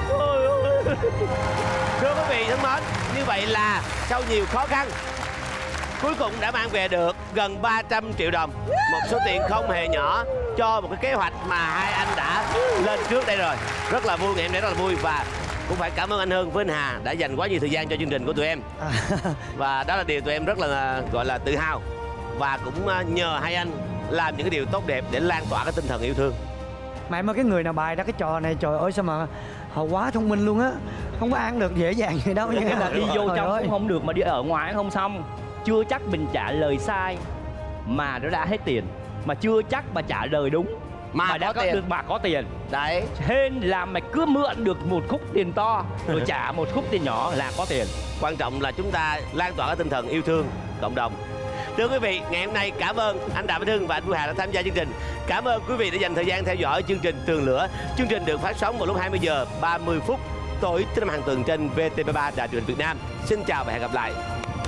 Thưa quý vị thân mến, như vậy là sau nhiều khó khăn cuối cùng đã mang về được gần ba trăm triệu đồng, một số tiền không hề nhỏ cho một cái kế hoạch mà hai anh đã lên trước đây rồi. Rất là vui, ngày hôm nay rất là vui, và cũng phải cảm ơn anh Hưng với anh Hà đã dành quá nhiều thời gian cho chương trình của tụi em. Và đó là điều tụi em rất là gọi là tự hào, và cũng nhờ hai anh làm những cái điều tốt đẹp để lan tỏa cái tinh thần yêu thương. Mà em ơi, cái người nào bài ra cái trò này trời ơi sao mà họ quá thông minh luôn á, không có ăn được dễ dàng gì đâu. Nghĩa là đi vô trời trong ơi. cũng không được mà đi ở ngoài không xong. Chưa chắc mình trả lời sai mà nó đã hết tiền, mà chưa chắc mà trả lời đúng mà, mà đã có tiền. được mà có tiền. Đấy, hên là mày cứ mượn được một khúc tiền to rồi trả một khúc tiền nhỏ là có tiền. Quan trọng là chúng ta lan tỏa cái tinh thần yêu thương cộng đồng. Thưa quý vị, ngày hôm nay cảm ơn anh Đàm Vĩnh Hưng và anh Vui Hà đã tham gia chương trình. Cảm ơn quý vị đã dành thời gian theo dõi chương trình Tường Lửa. Chương trình được phát sóng vào lúc hai mươi giờ ba mươi phút tối thứ năm hàng tuần trên vê tê vê ba Đài truyền hình Việt Nam. Xin chào và hẹn gặp lại.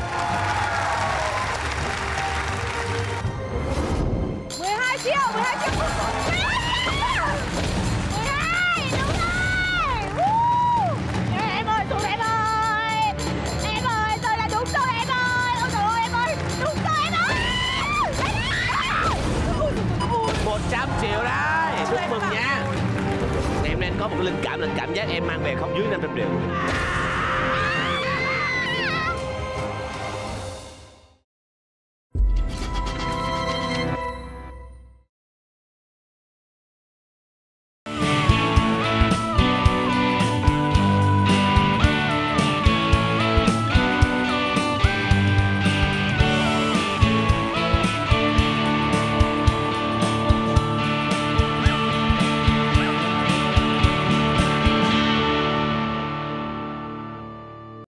mười hai triệu, mười hai triệu. mười hai, đúng rồi. Uh. Em ơi, xuống em ơi. Em ơi, tôi là đúng rồi em ơi. Ôi trời ơi em ơi, đúng rồi em ơi. một trăm triệu đấy, chúc mừng nha. Ngày hôm nay có một cái linh cảm là cảm giác em mang về không dưới năm trăm triệu.